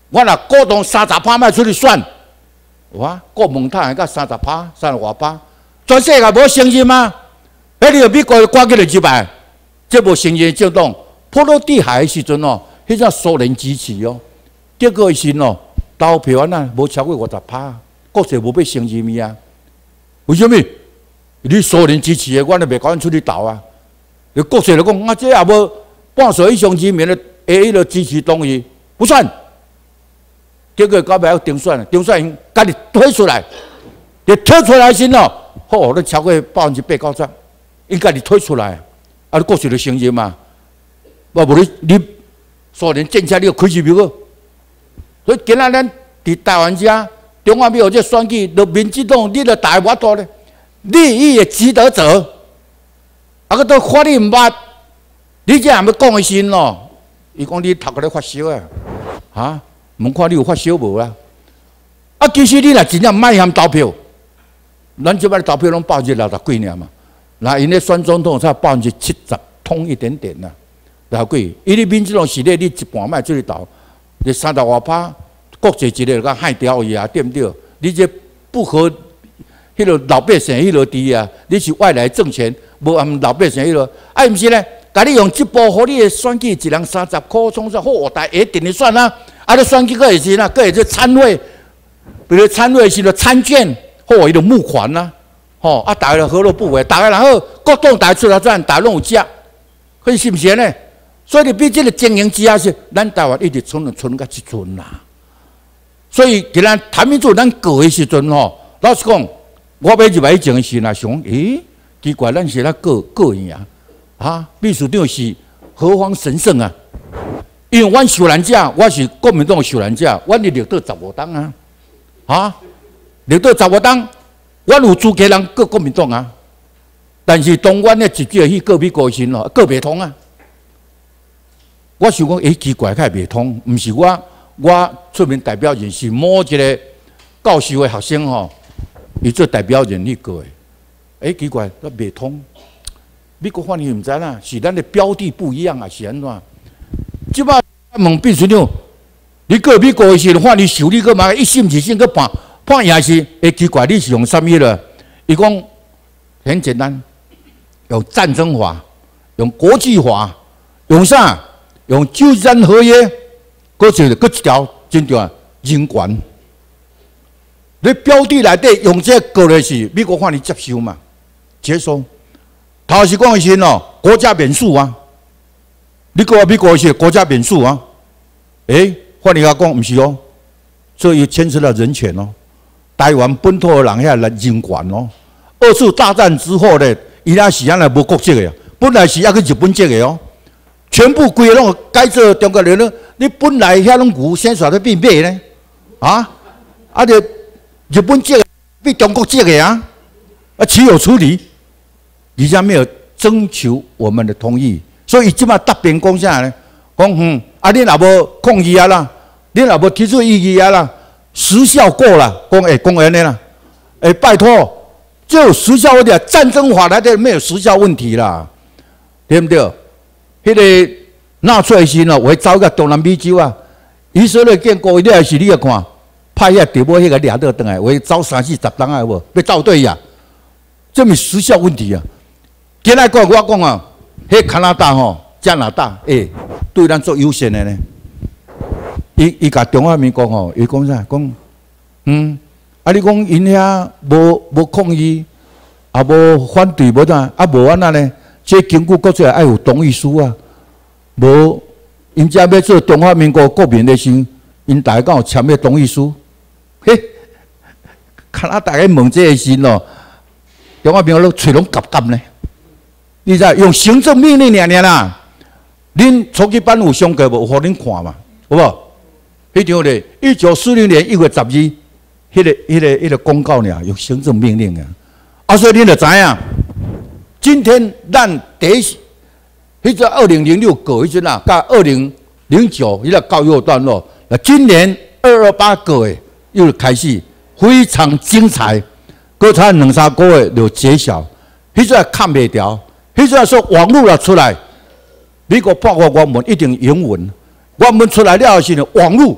我若鼓动三十趴卖出去选，哇，国门摊甲三十趴、三十外趴，全世界无声音吗？迄你美国赶起来几百，这无声音政党，波罗的海的时阵哦，迄只苏联支持哦，结果是哦，投票啊，无超过五十趴，国际无要声音啊？为什么？你苏联支持的，我都袂敢出去投啊！你国际来讲，我这也无半数以上人民的下迄个支持东西不算。结果到尾要定选，定选因家己推出来，你推出来先哦，好，你超过百分之八九十，因家己推出来，啊，你国际的声音嘛，我无你你苏联政策你要开始票个，所以今仔咱伫台湾遮，中华民国这选举，就民进党你著大我多咧。利益的积德者，啊个都法律唔捌，你这还要讲的时咯？伊讲你头壳咧发烧啊，哈？问看你有发烧无啊？啊，其实你若真正卖嫌投票，咱即摆投票拢百分之六十几尔嘛，那因咧选总统才百分之七十，通一点点啦，六十几。伊咧民进党是咧你一半卖出去投，你三十外趴，国际一个甲害掉伊啊，对不对？你这不合。迄个老百姓迄落地啊，你是外来政权，无按老百姓迄落，啊，毋是咧，甲你用一部，互你的选举一人三十箍，总算好，大下定你选啊，啊，你选举个会是呐，个会做参会，比如参会时就参券，或伊就募款呐，吼，啊，大家何乐不为？大家然后各党大出来赚，大家拢有食，可是毋是呢？所以你比这个经营之下是，咱台湾一直存存到即阵啦。所以既然谈民主，咱过的时阵吼，老实讲。我要入来以前是若想，诶，奇怪，咱是咧个个人啊，啊，秘书长是何方神圣啊？因为阮受难者，我是国民党受难者，阮是绿岛十五党啊，啊，绿岛十五党，阮有资格人过国民党啊，但是当阮咧直接去过美国时咯，过袂通啊。我想讲，诶，奇怪，较袂通，毋是我，我出面代表人是某一个教授的学生吼。伊做代表人去过诶，哎奇怪，都袂通。美国法律毋知啦，是咱的标的不一样啊，是安怎？即摆问秘书长，你过美国诶时，法律受理个嘛一审二审个判判赢是，会奇怪，你是用啥物了？伊讲很简单，用战争法，用国际法，用啥？用救战合约，搁一搁一条真重要，人权。你标的内底用这个来是美国法律接受嘛？接受。头是讲的是哦，国家免诉啊。你讲美国是国家免诉啊？诶，法律家讲唔是哦，这又牵涉到人权哦。台湾本土的人遐来人权哦。二次大战之后呢，伊拉是安来无国籍的，本来是要去日本籍的哦，全部规个拢改做中国人了。你本来遐拢牛，现在在变马呢？啊？啊就。日本籍比中国籍的啊，啊，岂有此理！而且没有征求我们的同意，所以即马答辩讲啥呢？讲嗯，啊，你若无抗议啊啦，你若无提出异议啊啦，时效过了，讲诶，公安的啦，诶，拜托，就有时效问题啊，战争法来的没有时效问题啦，对不对？迄、那个纳粹时呢，我走个东南美洲啊，以色列建国，你也是你也看。派遐地波迄个掠倒转来，我走三四十人啊，无要走对呀，这咪时效问题啊！今仔讲我讲啊，迄加拿大吼、加拿大，诶、欸，对咱做优先的呢。伊伊甲中华民国吼，伊讲啥？讲嗯，啊你讲因遐无无抗议，啊无反对无怎，啊无安那呢？这根据国际爱有同意书啊，无因遮要做中华民国国民的时，因大家敢有签个同意书？嘿，看啊！大家问这个时咯，中华民国拢嘴拢夹夹呢。你知用行政命令尔尔啦，恁初级班有上课无？有互恁看嘛？有无？迄张咧，一九四零年一月十二，迄个、迄个、迄个公告尔，用行政命令啊。啊，所以恁就知影，今天咱第一，迄个二零零六过迄阵啊，甲二零零九迄个告一段落，那今年二二八过诶。又开始非常精彩，搁差两三个月就揭晓。迄阵看袂掉，迄阵说网络了出来，美国包括我们一定英文，我们出来了后是网络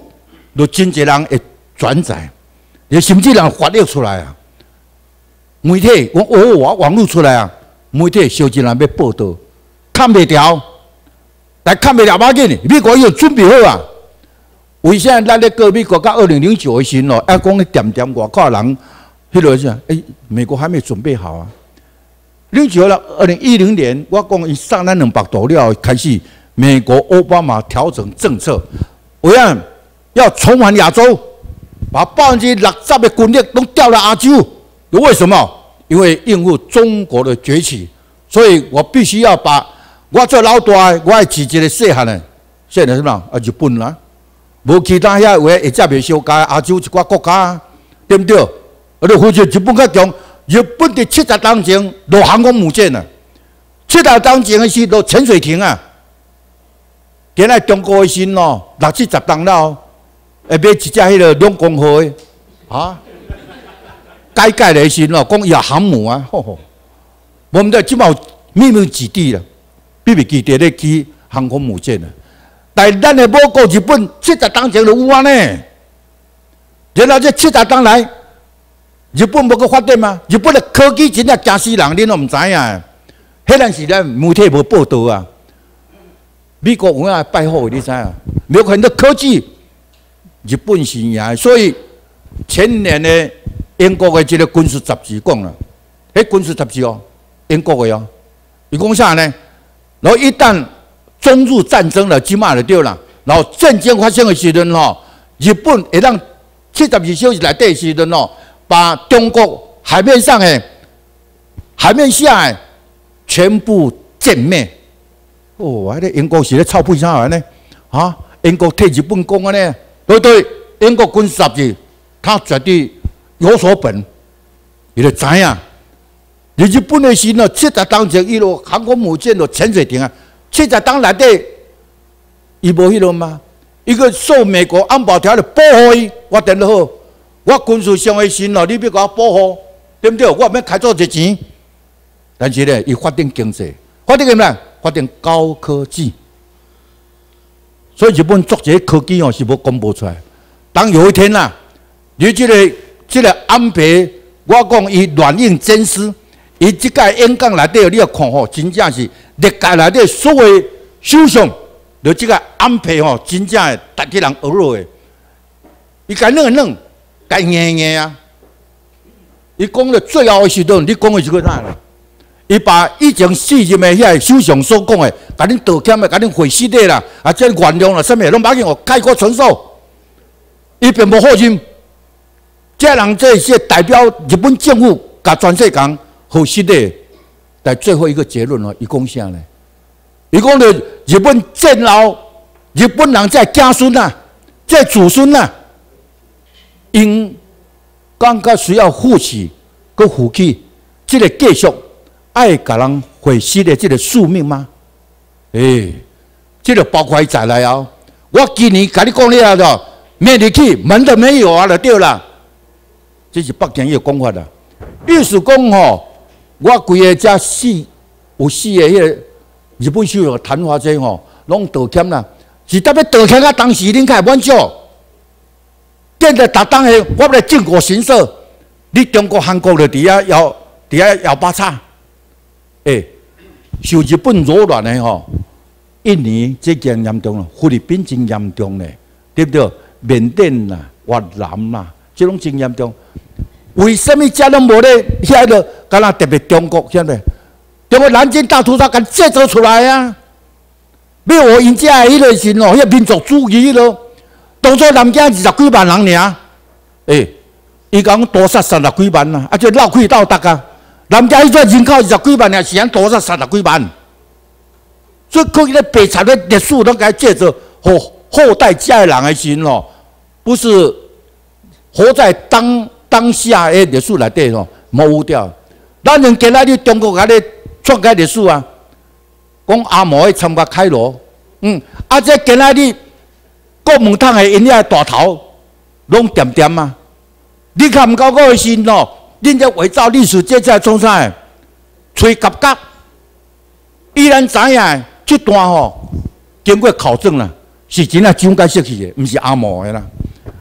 就真侪人会转载，也甚至人发力出来啊。媒体我我我网络出来啊，媒体小真人要报道，看袂掉，但看袂了要紧，美国已经准备好啊。为啥咱咧过美国到二零零九的时候，要讲咧点点外口人，迄落啥？哎，美国还没准备好啊。零九了，二零一零年，我讲伊上咱两百度了，开始美国奥巴马调整政策，为啊要重返亚洲，把百分之六十的军力都调到亚洲。为什么？因为应付中国的崛起，所以我必须要把我做老大，我要支一个细汉的，细汉什么？啊，日本啦，无其他遐话会接袂相加亚洲一寡国家，对不对？而且或者日本较强，日本伫七十当前落航空母舰啊，七十当前的是落潜水艇啊，今仔中国的时咯，六七十当了，会买一只迄个两公号的啊。改改的时咯，讲亚航母啊，吼吼，我们的即毛秘密基地啦，秘密基地咧起航空母舰啊。但咱的某国日本七十当前就有啊呢，然后这七十当来，日本无个发展吗？日本的科技真正惊死人，恁都唔知影。迄阵时咱媒体无报道啊。美国有影拜货，你知影？美国很多科技，日本是赢，所以前年呢。英国的这个军事杂志讲了，迄军事杂志哦，英国的哦，伊讲啥呢？然后一旦中日战争了，即马就对啦。然后战争发生的时阵吼，日本会让七十二小时内底时阵吼，把中国海面上的、海面下的全部歼灭。哦，迄个英国是咧操屁啥玩呢？啊，英国替日本讲安尼，对对，英国军事杂志，他绝对。有所本，伊就知影。你日本的时呢，七十当前伊落航空母舰落潜水艇啊，七十当内底，伊无迄落吗？一个受美国安保条例保护伊，我等得好。我军事上的时咯，你要甲我保护，对不对？我免开做一钱。但是咧，伊发展经济，发展什么？发展高科技。所以日本做这些科技哦，是无公布出来。当有一天啦、啊，你这个。这个安倍，我讲伊软硬兼施，伊即个演讲内底，你要看吼，真正是历届内底所有首相，就即个安倍吼，真正诶，逐个人学落诶。伊甲弄弄，甲硬硬啊！伊讲到最后诶时阵，你讲诶是个啥咧？伊把以前四任诶遐首相所讲诶，甲恁道歉诶，甲恁悔失礼啦，啊，即原谅啦，啥物拢把紧，我概括传授。伊并无好心。这人这些代表日本政府甲全世界好失礼，但最后一个结论哦，伊讲啥呢？伊讲了日本战后，日本人在子孙啊，在祖孙啊，因感觉需要负起、佮负起这个继续爱甲人回失的这个宿命吗？诶，这个包括再来哦。我今年甲你讲了的，免得去门都没有啊，就对了。这是北京伊个讲法啦。意思讲吼，我规个遮四有四个迄个日本首相谈话者吼，拢道歉啦。是特别道歉啊，当时恁较满足。见着逐当下，我来靖国神社，你中国、韩国就伫遐摇伫遐摇把叉。诶，受日本扰乱的吼，印尼这件严重了，菲律宾真严重咧，对不对？缅甸啦、越南啦。这种真严重，为什么遮拢无咧？遐个敢若特别中国，晓得？中国南京大屠杀敢制造出来啊！要我因遮迄个是哦，迄民族主义咯。当初南京二十几万人尔，诶、欸，伊讲屠杀三十几万啊，啊，就闹开闹达啊！南京迄阵人口二十几万尔，是安屠杀三十几万，所以可以咧白惨的历史拢该借着后后代家人的时哦，不是。活在当当下的历史内底吼，模糊掉。咱用今仔日中国甲咧篡改历史啊，讲阿毛去参加开罗，嗯，啊，这今仔日国民党的因遐大头拢点点啊。你看唔到个时咯，恁这伪造历史，这才创啥？吹夹夹，依然知影这段吼，经过考证啦，是真啊蒋介石去的，唔是阿毛的啦。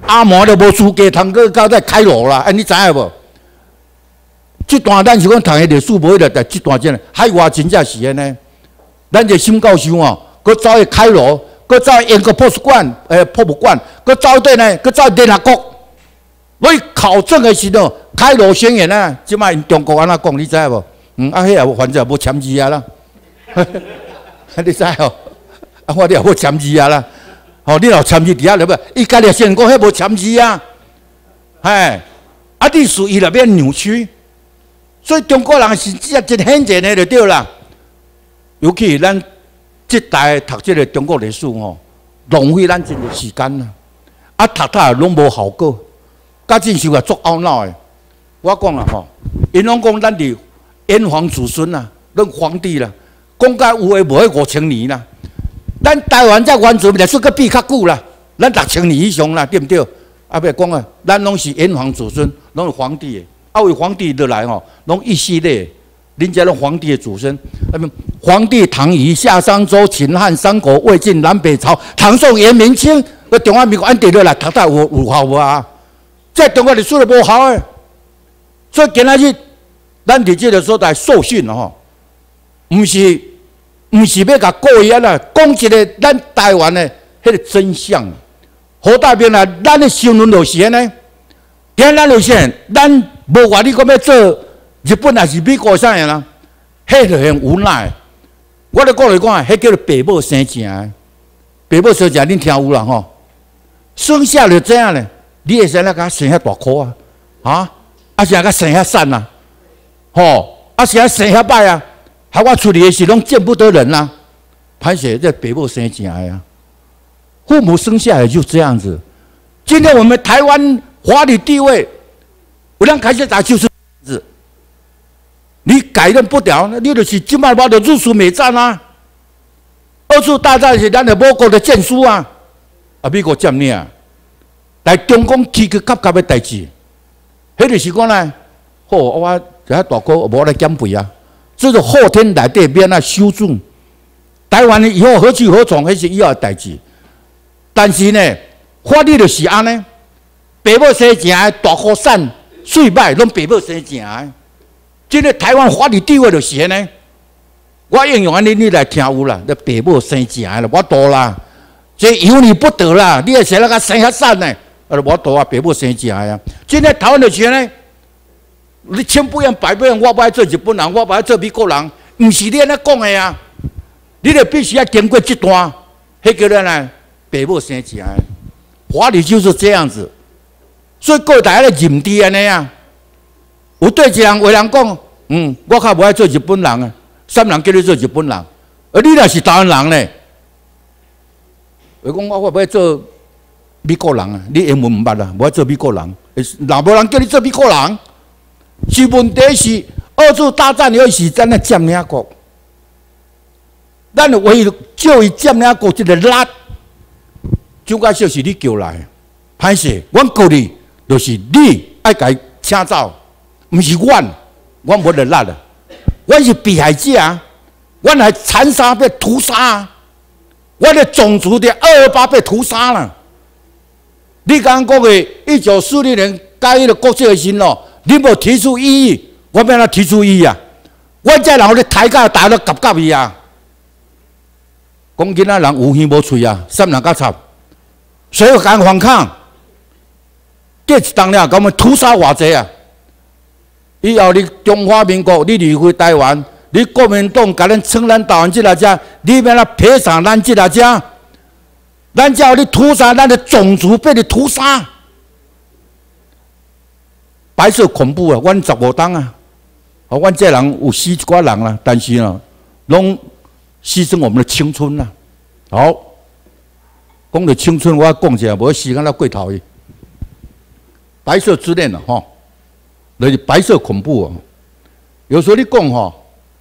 阿毛都无资格通去到再开罗啦，哎，你知影无？这段咱是讲读的历史无迄个，但这段真诶，海外真正是安尼。咱这新教授哦，佮走去开罗，佮走英国博物馆，诶，博物馆，佮走对呢，佮走联合国。我考证的时候，开罗宣言啊，即摆因中国安怎讲，你知无？嗯，啊，迄也反正无签字啊啦，你知哦？啊，我哋也无签字啊啦。哦，你若签字伫遐了不？伊家己先讲，迄无签字啊，哎，啊，历史伊那边扭曲，所以中国人是只真罕见的就对啦。尤其咱这代读这个中国历史吼，浪费咱真多时间啦，啊，读读拢无效果，甲真是个足懊恼的。我讲啦吼，因拢讲咱伫炎黄子孙啊，咱皇帝啦，讲甲有诶无诶五千年啦。咱台湾这原住民历史阁比较久啦，咱六千年以上啦，对不对？啊，别讲啊，咱拢是炎黄子孙，拢是皇帝的。啊，为皇帝落来吼，拢一系列，恁家拢皇帝的祖孙。啊，皇帝唐虞、夏商周、秦汉、三国、魏晋、南北朝、唐宋元明清，个中华民国安定落来，读读有有效无啊？这中国历史都无效诶。所以今仔日，咱伫这个所在受训吼，毋是。毋是要甲故意啊啦，讲一个咱台湾的迄个真相。好代表啦，咱的新闻就是安尼。今咱就是，咱无话你讲要做日本还是美国啥样啦？迄就很无奈。我咧讲来讲，迄叫做爸母生正的，爸母生正恁听有啦吼。生下就这样咧，你会使来甲生遐大颗啊？啊？啊是啊，甲生遐瘦啊？吼？啊是啊，生遐歹啊？害我出去的时拢见不得人呐、啊，歹势这爸母生正的呀，父母生下来就这样子。今天我们台湾法律地位，有人开始打就是这样子，你改变不了，你就是今摆我的日苏美战啊，二次大战是咱的某国的战书啊，啊美国占领啊，来中共起去cấp cấp的代志，迄就是讲呢，好我这遐大哥无来减肥啊。这是后天内底变啊修正，台湾以后何去何从，那是以后的代志。但是呢，法律就是安尼，爸母生正的大哥散水歹，拢爸母生正的。这个台湾法律地位就是安尼。我应用安尼，你来听有啦，那爸母生正的啦，我多啦，这有你不得啦，你也谁那个生遐散呢？啊，我多啊，爸母生正的啊。今天台湾的钱呢？你千不愿百不愿，我不爱做日本人，我不爱做美国人，唔是你安尼讲的啊！你得必须要经过这段，迄叫做呢，爸母生正的，法律就是这样子。所以各大家认知安尼啊，有对一人有人讲，嗯，我较无爱做日本人啊，啥人叫你做日本人？而你若是台湾人呢？我讲我我不爱做美国人啊，你英文唔捌啊，无爱做美国人，若无人叫你做美国人。是问题是二次大战以后是咱的占领国，咱为叫伊占领国一个力，蒋介石是你叫来，歹势，阮告你就是你爱甲伊请走，毋是阮，阮无得力啊，阮是被害者啊，阮还残杀被屠杀啊，阮的种族的二二八被屠杀了。你刚讲的一九四六年加入了国际核心咯。你无提出异议，我要哪提出异议啊？我这人咧抬价打到夹夹伊啊！讲囡仔人有耳无喙啊，三人甲插，所以敢反抗，这一当了，甲我们屠杀偌济啊！以后你中华民国，你离开台湾，你国民党甲咱称咱台湾这来遮，你要哪赔偿咱这来遮？咱叫你屠杀咱的种族，被你屠杀。白色恐怖啊！阮十五档啊，啊，阮这人有死一寡人啦，但是呢，拢牺牲我们的青春啦。好，讲到青春，我要讲一下，无时间了过头去。白色之恋啊，吼，就是白色恐怖啊。有时候你讲吼，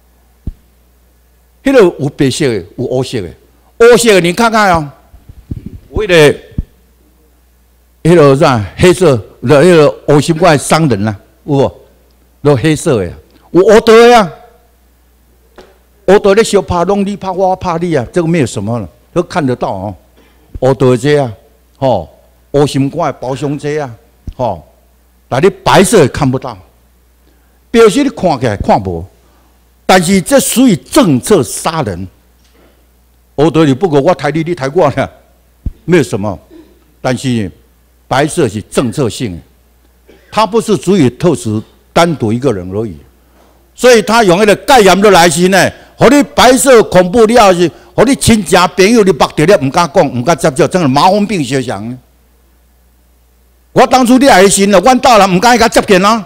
迄个有白色的，有黑色的，黑色的你看看哦，为了。迄个啥黑色，那迄个黑心怪商人啦、啊，有无？都黑色的，有黑道的啊，黑道咧小拍拢你拍我，我拍你啊，这个没有什么了，都看得到哦。黑道这啊，吼， 乌心肝的包厢车啊，吼，但你白色看不到，标识你看起来看无，但是这属于政策杀人。欧德里不过我抬你，你抬我呢，没有什么，但是白色是政策性的，它不是足以特指单独一个人而已。所以他用迄个概念落来是呢，互你白色恐怖了是，互你亲戚朋友你目着了，唔敢讲，唔敢接触，真系麻风病相像。我当初你来的时呢，阮大人唔敢甲接近啊。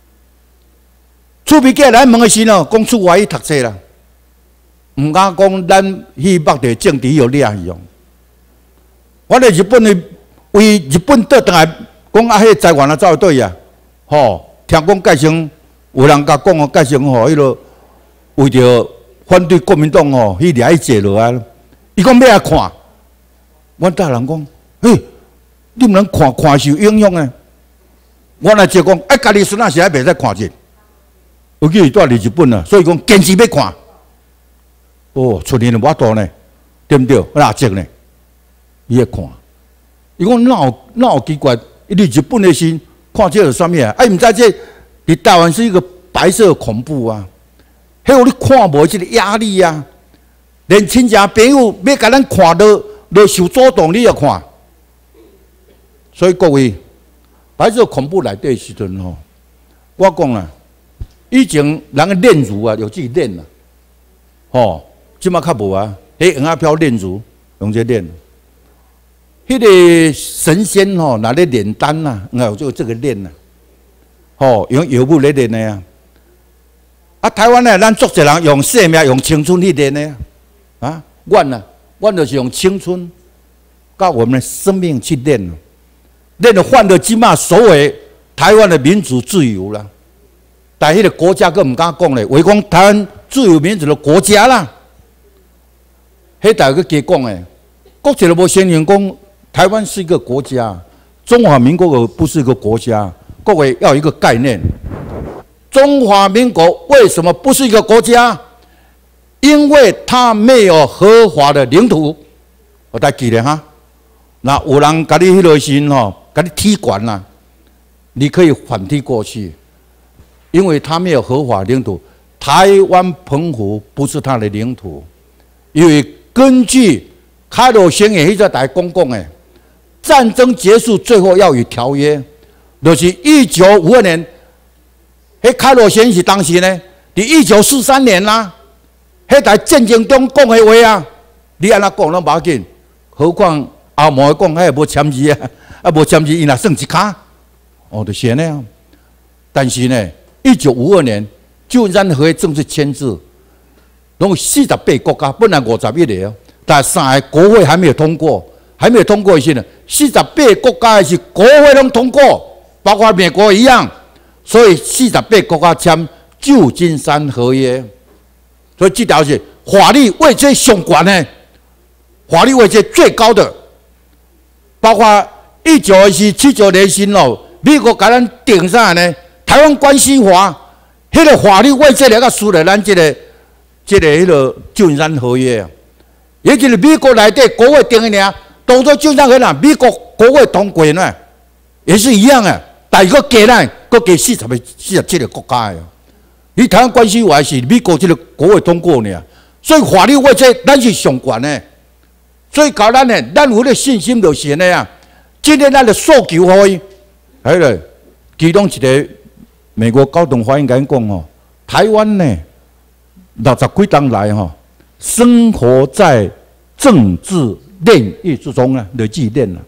厝边过来问的时呢，讲厝外去读册啦，唔敢讲咱去目着政治有掠去哦。我咧日本的为日本倒转来讲啊，迄个财源啊走对啊，吼，听讲介绍。有人甲讲哦，介绍吼，迄个为着反对国民党吼，去掠去坐落来。伊讲要来看，阮大人讲，嘿，你毋能看看受影响诶。我来就讲，哎，家己孙仔是还袂使看者，尤其是住伫日本啊，所以讲坚持要看。哦，出年就无多呢，对毋对？哪只呢？伊要看。伊讲哪有哪有奇怪？伊伫日本诶时看这是啥物啊？哎，毋知这。你台湾是一个白色恐怖啊！迄个你看无即个压力啊，连亲戚朋友要甲咱看到都受阻挡，你也看。所以各位，白色恐怖来对时阵吼，我讲啊，以前人个炼乳啊，有自己炼啊，吼，即马较无啊，迄黄阿飘炼乳用这炼。迄个神仙吼，拿咧炼丹呐，有就这个炼呐。吼，用药物来练的啊！啊，台湾呢，咱足侪人用生命、用青春去练的啊！啊，阮呢，阮就是用青春，甲我们的生命去练，练了换了即马所谓台湾的民主自由啦。但迄个国家佫毋敢讲咧，话讲台湾自由民主的国家啦。迄大家加讲诶，国际都无承认讲台湾是一个国家，中华民国不是一个国家。各位要有一个概念，中华民国为什么不是一个国家？因为它没有合法的领土。我再记咧哈，那有人甲你迄个时吼，甲你踢馆啦，你可以反踢过去，因为它没有合法领土。台湾澎湖不是它的领土，因为根据开罗宣言迄个台公共诶，战争结束最后要有条约。就是一九五二年，迄开罗宣言是当时呢，伫一九四三年啦、啊，迄台战争中讲的话啊，你安那讲拢无要紧，何况阿毛讲迄无签字啊，啊无签字伊若算一卡，哦，就是安尼啊。但是呢，一九五二年旧金山和约正式签字，拢有四十八国家，本来五十一个哦，但三个国会还没有通过，还没有通过的时呢，四十八国家的是国会拢通过。包括美国一样，所以四十八国家签旧金山合约，所以这条是法律位阶上悬的，法律位阶最高的。包括一九二四七九年时哦，美国甲咱定啥呢？台湾关系法，迄、那个法律位阶来个输了咱这个这个迄个旧金山合约啊，也就是美国内底国会定的尔，当作旧金山合约，美国国会通过呢，也是一样的。但是佮加咱，佮加四十个、四十七个国家的，你台湾关系法是美国这个国会通过呢，所以法律位阶咱是上悬的，所以搞咱呢，咱有咧信心就是安尼啊。今天咱的诉求互伊，迄个其中一个美国高等法院甲因讲吼，台湾呢六十几年来吼，生活在政治炼狱之中啊，就自己炼了。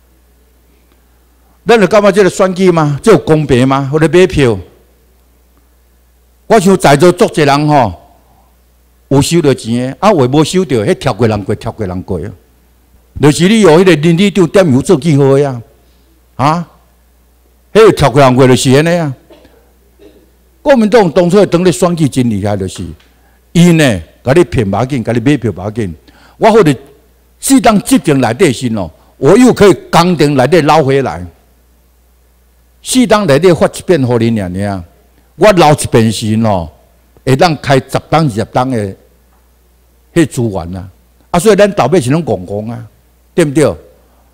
咱就感觉这个选举吗？这有公平吗？或者买票？我想在座足侪人吼，有收到钱的，啊，话无收到，迄跳过人过，跳过人过啊。就是你用迄个邻里长点油做记号呀，啊，迄个跳过人过就是安尼啊。国民党当初当咧选举真厉害，就是伊呢，甲你骗无要紧，甲你买票无要紧。我或者适当执政内底时哦，我又可以工程内底捞回来。适当内底发一遍互你尔尔，我捞一遍时咯，会当开十档二十档的迄资源啊，啊，所以咱后尾是拢戆戆啊，对不对？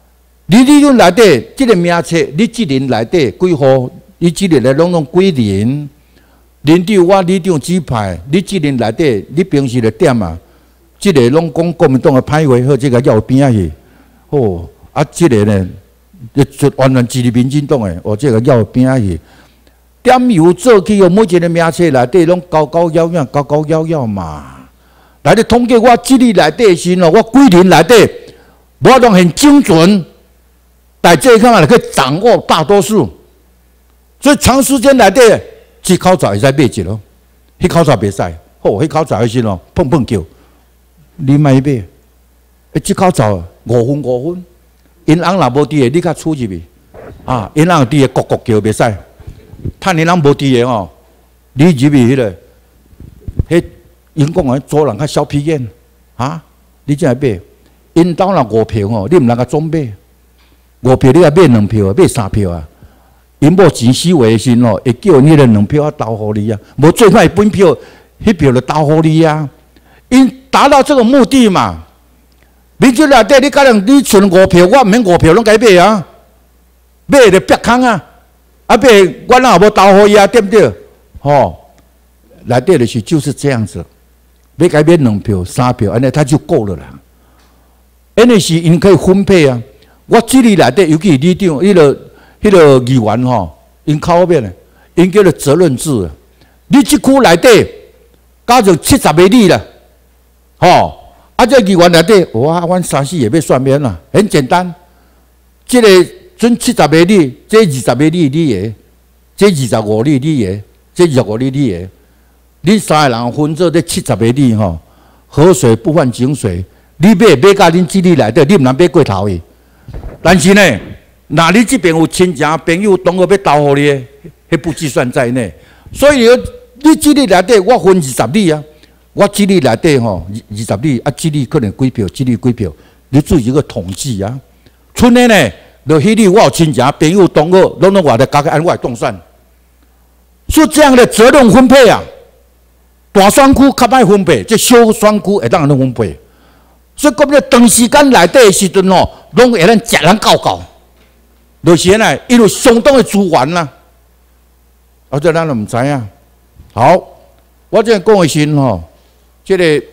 你理论内底，即个名册，你即年内底几户？你即年来拢拢几年？年长我里长指派，你即年内底，你平时咧点啊？即个拢讲国民党的歹话，好，即个要有边仔去。哦，啊，即个呢，就完全支持民进党的，哦，即个要有边仔去。点油做起哦，每一个名册内底拢高高夭夭，高高夭夭嘛。来咧统计我即年内底时哦，我几年内底，我拢很精准。在这一块嘛，可以掌握大多数，所以长时间来底，这口罩会使买一咯，迄口罩袂使，哦，迄口罩迄时咯，碰碰叫，你莫买，诶，这口罩五分五分，因翁若无伫诶，你较出入去，啊，因翁伫诶，咕咕叫袂使，趁因翁无伫诶吼，你入去迄个，迄因讲诶，做人较小皮眼，啊，你才买，因兜若五票吼，你毋能够总买。五票你也买两票啊，买三票啊。因某钱死话时吼，会叫你个两票啊投互你啊，无最歹本票，迄票就投互你啊。因达到这个目的嘛。民主内底你可能你存五票，我毋免五票拢该买啊，买就逼空啊，啊买我哪无投互伊啊，对不对？吼，内底就是就是这样子，要改变两票、三票，安尼他就够了啦。安尼是因可以分配啊。我这里内底，尤其里长，迄个、迄个议员吼，因靠后面咧，因叫做责任制。你即区内底，加上七十个里啦，吼，啊，这议员内底，哇，阮三四个要算免啦，很简单。这个准七十个里，这二十个里你个，这二十五里你个，这二十五里你个，你三个人分做这七十个里吼，河水不犯井水，你买买到恁这里内底，你毋能买过头去。但是呢，那你这边有亲戚朋友同学要投互你，迄不计算在内。所以你这里内底我分二十里啊，我这里内底吼二十里啊，这里可能几票，这里几票，你做一个统计啊。剩的呢，就迄里我有亲戚朋友同学，拢拢话咧加个按我动算。所以这样的责任分配啊，大选区较歹分配，这小选区会当安尼分配。所以讲咧，长时间内底的时阵吼，拢会咱食人够够，就是呢，因为相当的资源啦，啊，这咱都唔知影。好，我这讲的时吼，这个，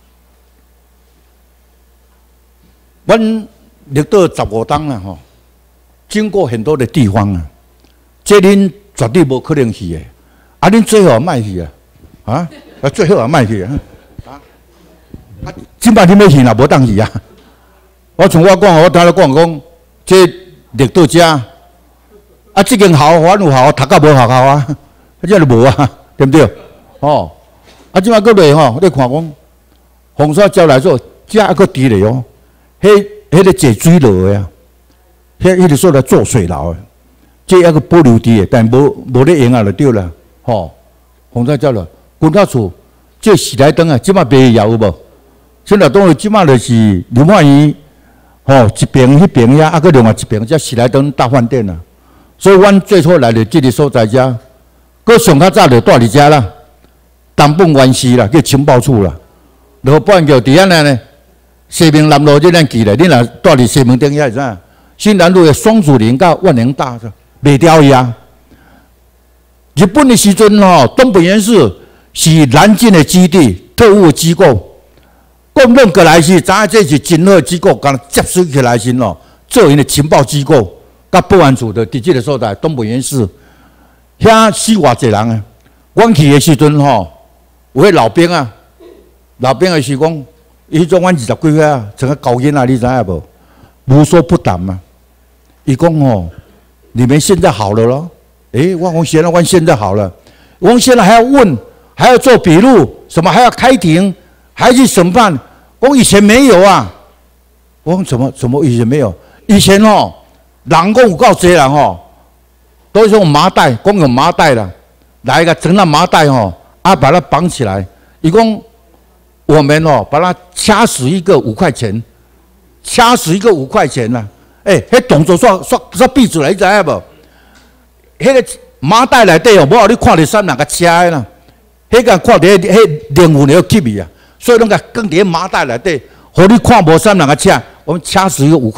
阮绿岛十五党啊吼，经过很多的地方啊，这恁绝对无可能去的，啊，恁最好卖去啊，啊，啊，最好也卖去啊。啊，即摆你要去啦，无当去啊！我从我讲，我听你讲讲，这绿岛遮，啊，这间校反有校，读到无学校啊，啊，这就无啊，对不对？哦，啊，即摆搁来吼，你看讲，洪山招来说，遮还搁伫咧哦，迄迄个坐水路的啊，迄迄个说来做水牢的，这还个保留伫的，但无无咧用啊，就对啦。吼，洪山招来，军校厝，这时来灯啊，即摆卖有无？现在当然即马就是刘焕仪，吼一边迄边遐，啊，搁另外一边遮时来登大饭店啊。所以阮最初来的即个所在遮，搁上较早就住伫遮啦，东本县市啦，叫情报处啦。然后半桥伫遐呢，西明南路即咱记咧，你若住伫西门町遐是啥？新南路的双子林到万年大卖掉伊啊。日本的时阵吼，东本原市是南京的基地，特务机构。共论过来是，知影这是真好的机构，刚接水起来时咯，做因的情报机构，甲保安处的伫即个所在，东本原市，遐死偌济人啊！阮去的时阵吼，有迄老兵啊，老兵的是讲，伊迄种阮二十几岁啊，像个高囡仔，你知影无？无所不谈嘛。伊讲吼，你们现在好了咯？诶，我讲现在阮现在好了，我讲现在还要问，还要做笔录，什么还要开庭，还要去审判。我以前没有啊，我讲怎么怎么以前没有？以前哦，人讲有够济人哦，都是用麻袋，光用麻袋啦，来一个整那麻袋哦，啊把它绑起来。伊讲我们哦，把它掐死一个五块钱，掐死一个五块钱啦、啊。哎、欸，迄动作煞煞煞闭出来，你知影无？迄个麻袋内底哦，无互你看着啥人甲掐的啦，迄个看着迄灵魂要吸去啊。所以拢甲放伫麻袋内底，互你看无啥人个车，我们掐死一个五块，啊，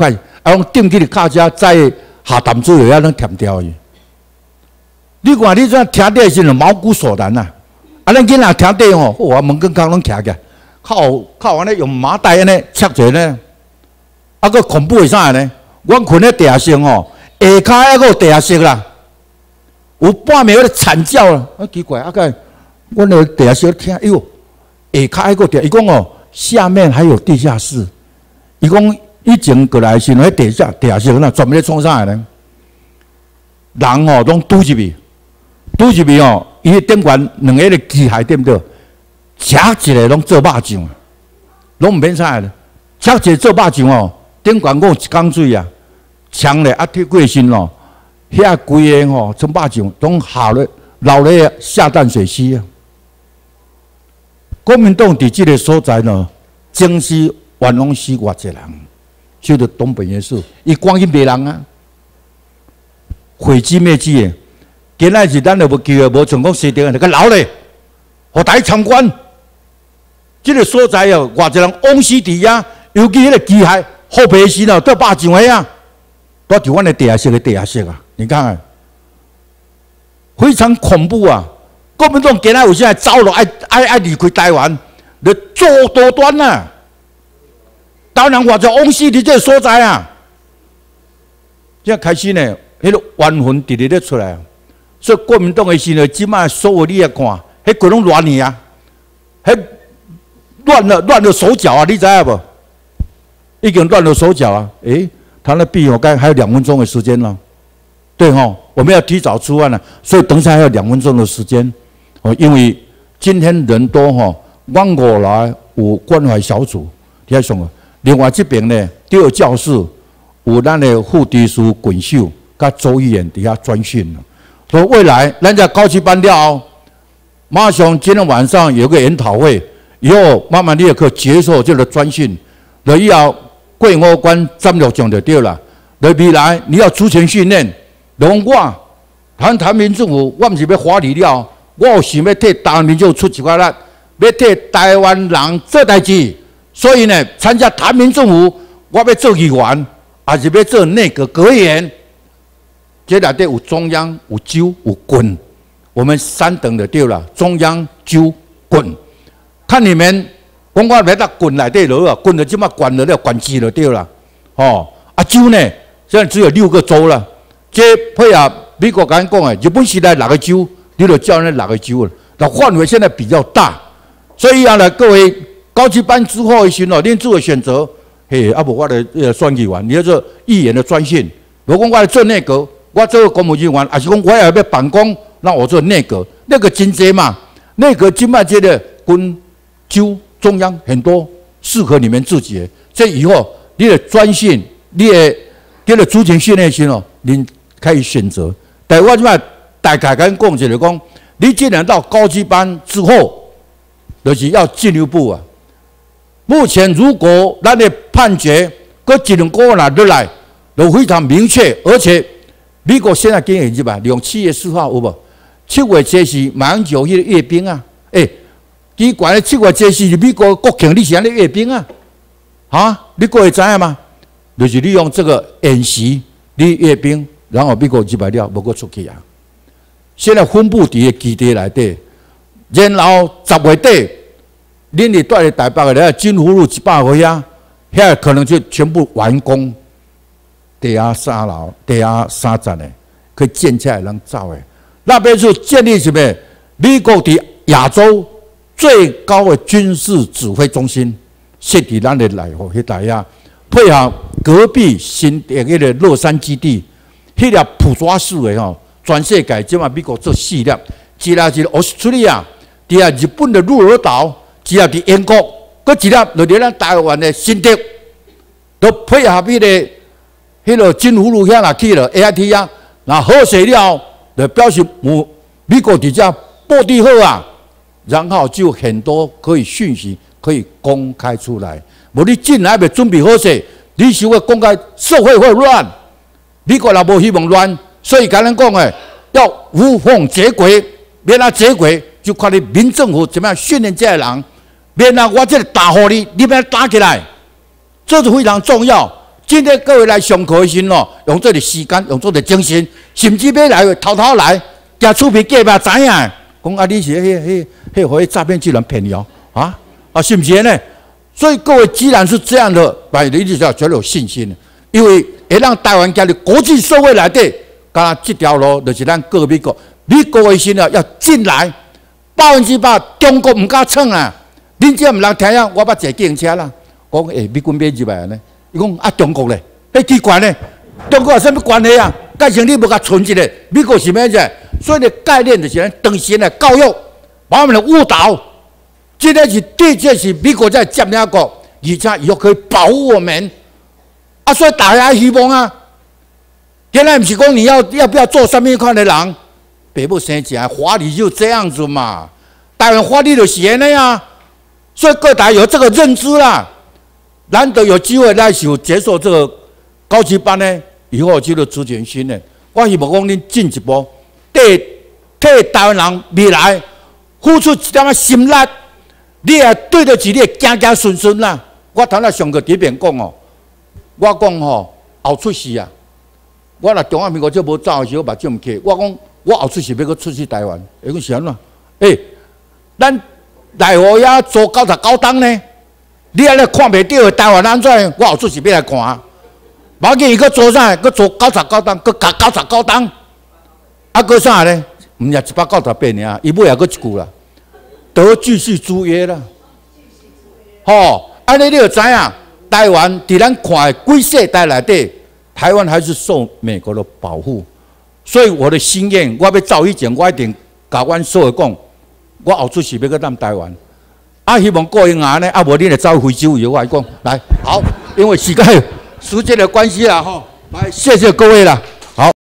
啊，拢顶起哩卡车载下淡水河啊，拢填掉伊。你看你这听底时阵毛骨悚然呐！啊，咱囡仔听底吼，哇，门跟口拢徛起来，靠靠安尼用麻袋安尼插者呢，啊，个恐怖会啥呢？阮困咧地下室吼，下骹还个地下室啦，有半暝咧惨叫啦，啊奇怪，啊个阮咧地下室听，哎呦，下骹还个地，伊讲哦，下面还有地下室，伊讲以前过来时，迄地下地下室那专门咧创啥呢？人吼拢拄入去。拄入去哦，伊迄顶悬两个个机械对不对？吃一个拢做肉酱，拢毋免啥咧，吃一个做肉酱哦，顶悬讲一缸水啊，呛咧啊贴过身哦，遐规个吼做肉酱，拢下咧流咧下淡水溪啊。国民党伫即个所在呢，正是元朗市偌济人，就着东北元素，伊赶去骂人啊，毁机灭迹的。今仔日咱就无机会，无成功设定，就个留咧，互大家参观。即个所在哦，偌济人往死伫遐，尤其迄个机械后备时哦，都肉酱个啊，都伫阮的地下室的地下室啊，你看看，非常恐怖啊！国民党今仔有啥走路爱爱爱离开台湾，就做多端呐！当然，偌济往死伫即个所在啊，即开始呢，迄个冤魂直直咧出来。所以国民党的时呢，即摆所有你来看，迄鬼拢乱去啊，迄乱了乱了手脚啊，你知影无？已经乱了手脚啊！诶，他那闭火该还有两分钟的时间了，对吼，我们要提早出案了，所以等下还有两分钟的时间哦，因为今天人多吼，阮五来有关怀小组，你睇上啊。另外这边呢，第二教室有咱的副秘书滚秀，甲周议员伫遐专训。所以未来，咱在高级班了后，马上今天晚上有个研讨会，以后慢慢你也可以接受这个专训，然后以后过五关战略上就对了。然后未来你要出前训练，然后我谈谈民政府，我毋是要华理了，我有想要替台湾民众出一块力，要替台湾人做代志。所以呢，参加台湾民政府，我要做议员，还是要做内阁阁员。这内底有中央、有州、有郡，我们三等就对了。中央、州、郡，看你们讲我来到郡内底落啊，郡就即马管了了，管制就对了。哦，啊州呢，现在只有六个州了。这配合美国刚讲的，日本时代六个州，你就叫那六个州了。那范围现在比较大，所以啊呢，各位高级班之后一些哦，恁自我选择。嘿，啊无我来呃选议员，你要做议员的专训。如果我来做内阁。我做公务人员，还是讲我也要办公，那我做内阁，那个真济嘛。内阁今麦这个跟州中央很多适合你们自己的。这以后你的专训，你的这个主勤训练时哦，你可以选择。但我即摆大概跟讲就是讲，你既然到高级班之后，就是要进一步啊。目前如果咱的判决搁一两个月拿落来，都非常明确，而且。美国现在经验是吧？用七月四号有无？七月这是马英九迄个阅兵啊！诶、欸，奇怪咧，七月这是美国国庆，你是安尼阅兵啊？啊，你各位知影吗？就是利用这个演习，你阅兵，然后美国几百了，无过出去啊。现在分布伫个基地内底，然后十月底，恁哋带嚟台北嘅咧，金湖路一百个遐，遐可能就全部完工。地下三楼、地下三层的，可以建起来能造的。那边是建立什么？美国的亚洲最高的军事指挥中心，设伫咱的内湖迄带呀，配合隔壁新的迄个乐山基地，迄个普抓式的吼，全世界即嘛美国做四粒，一粒是澳大利亚，第二日本的鹿儿岛，一粒伫英国，搁一粒就伫咱台湾的新竹，都配合迄个。迄个金湖路遐若去了 A I T 啊，那好势了，就表示有美国伫遮布置好啊，然后就很多可以讯息可以公开出来。无你进来未准备好势，你想要公开，社会会乱。美国也无希望乱，所以甲咱讲诶，要无缝接轨，免啊接轨，就看你民政府怎么样训练这些人，免啊我这个打火你，你免打起来，这是非常重要。 今天各位来上课的时候，用这个时间，用这个精神，甚至要来偷偷来，加厝边隔壁知影，讲啊你是迄迄迄互迄诈骗集团骗你哦，啊啊是不是呢？所以各位既然是这样的，把你就要绝对有信心，因为会让台湾家的国际社会内底，刚刚这条路就是咱各美国，美国的心啊要进来，百分之百中国唔敢闯啊！恁这唔人听呀，我捌坐计程车啦，讲诶美军买入来呢，伊讲啊中国咧，迄奇怪呢，中国有啥物关系啊？改成你无甲存一个，美国是咩啫？所以的概念就是咱长时的教育，把我们的误导。今天是的确是美国在占领国，而且以后可以保护我们。啊，所以大家希望啊，原来不是讲你要要不要做什么款的人，北部生起来法律就这样子嘛，台湾法律就是安尼啊。所以各台有这个认知啦，难得有机会来受接受这个高级班呢，以后就咨询训练。我希望讲恁进一步，替替台湾人未来付出一点仔心力。你也对得起，你也行行顺顺啦。我头仔上课底边讲哦，我讲吼后出世啊，我若中华民国就无走的时候，目睭唔起。我讲我后出世要搁出去台湾，会讲是安怎？诶、欸，咱内湖遐做九十九档呢，你安尼看袂到台湾安怎？我后出世要来看。无要紧，伊搁做啥？搁做九十九档，搁加九十九档，啊，搁啥呢？毋是一百九十八尔，伊尾也搁一句啦。得继续租约了，吼！安尼你就知影，台湾伫咱看的几世代内底，台湾还是受美国的保护。所以我的心愿，我要走以前，我一定甲阮所有讲，我后出世要去咱台湾。啊，希望过因安尼，啊无你来走非洲游，我讲来好，因为时间时间的关系啦，吼，来谢谢各位啦。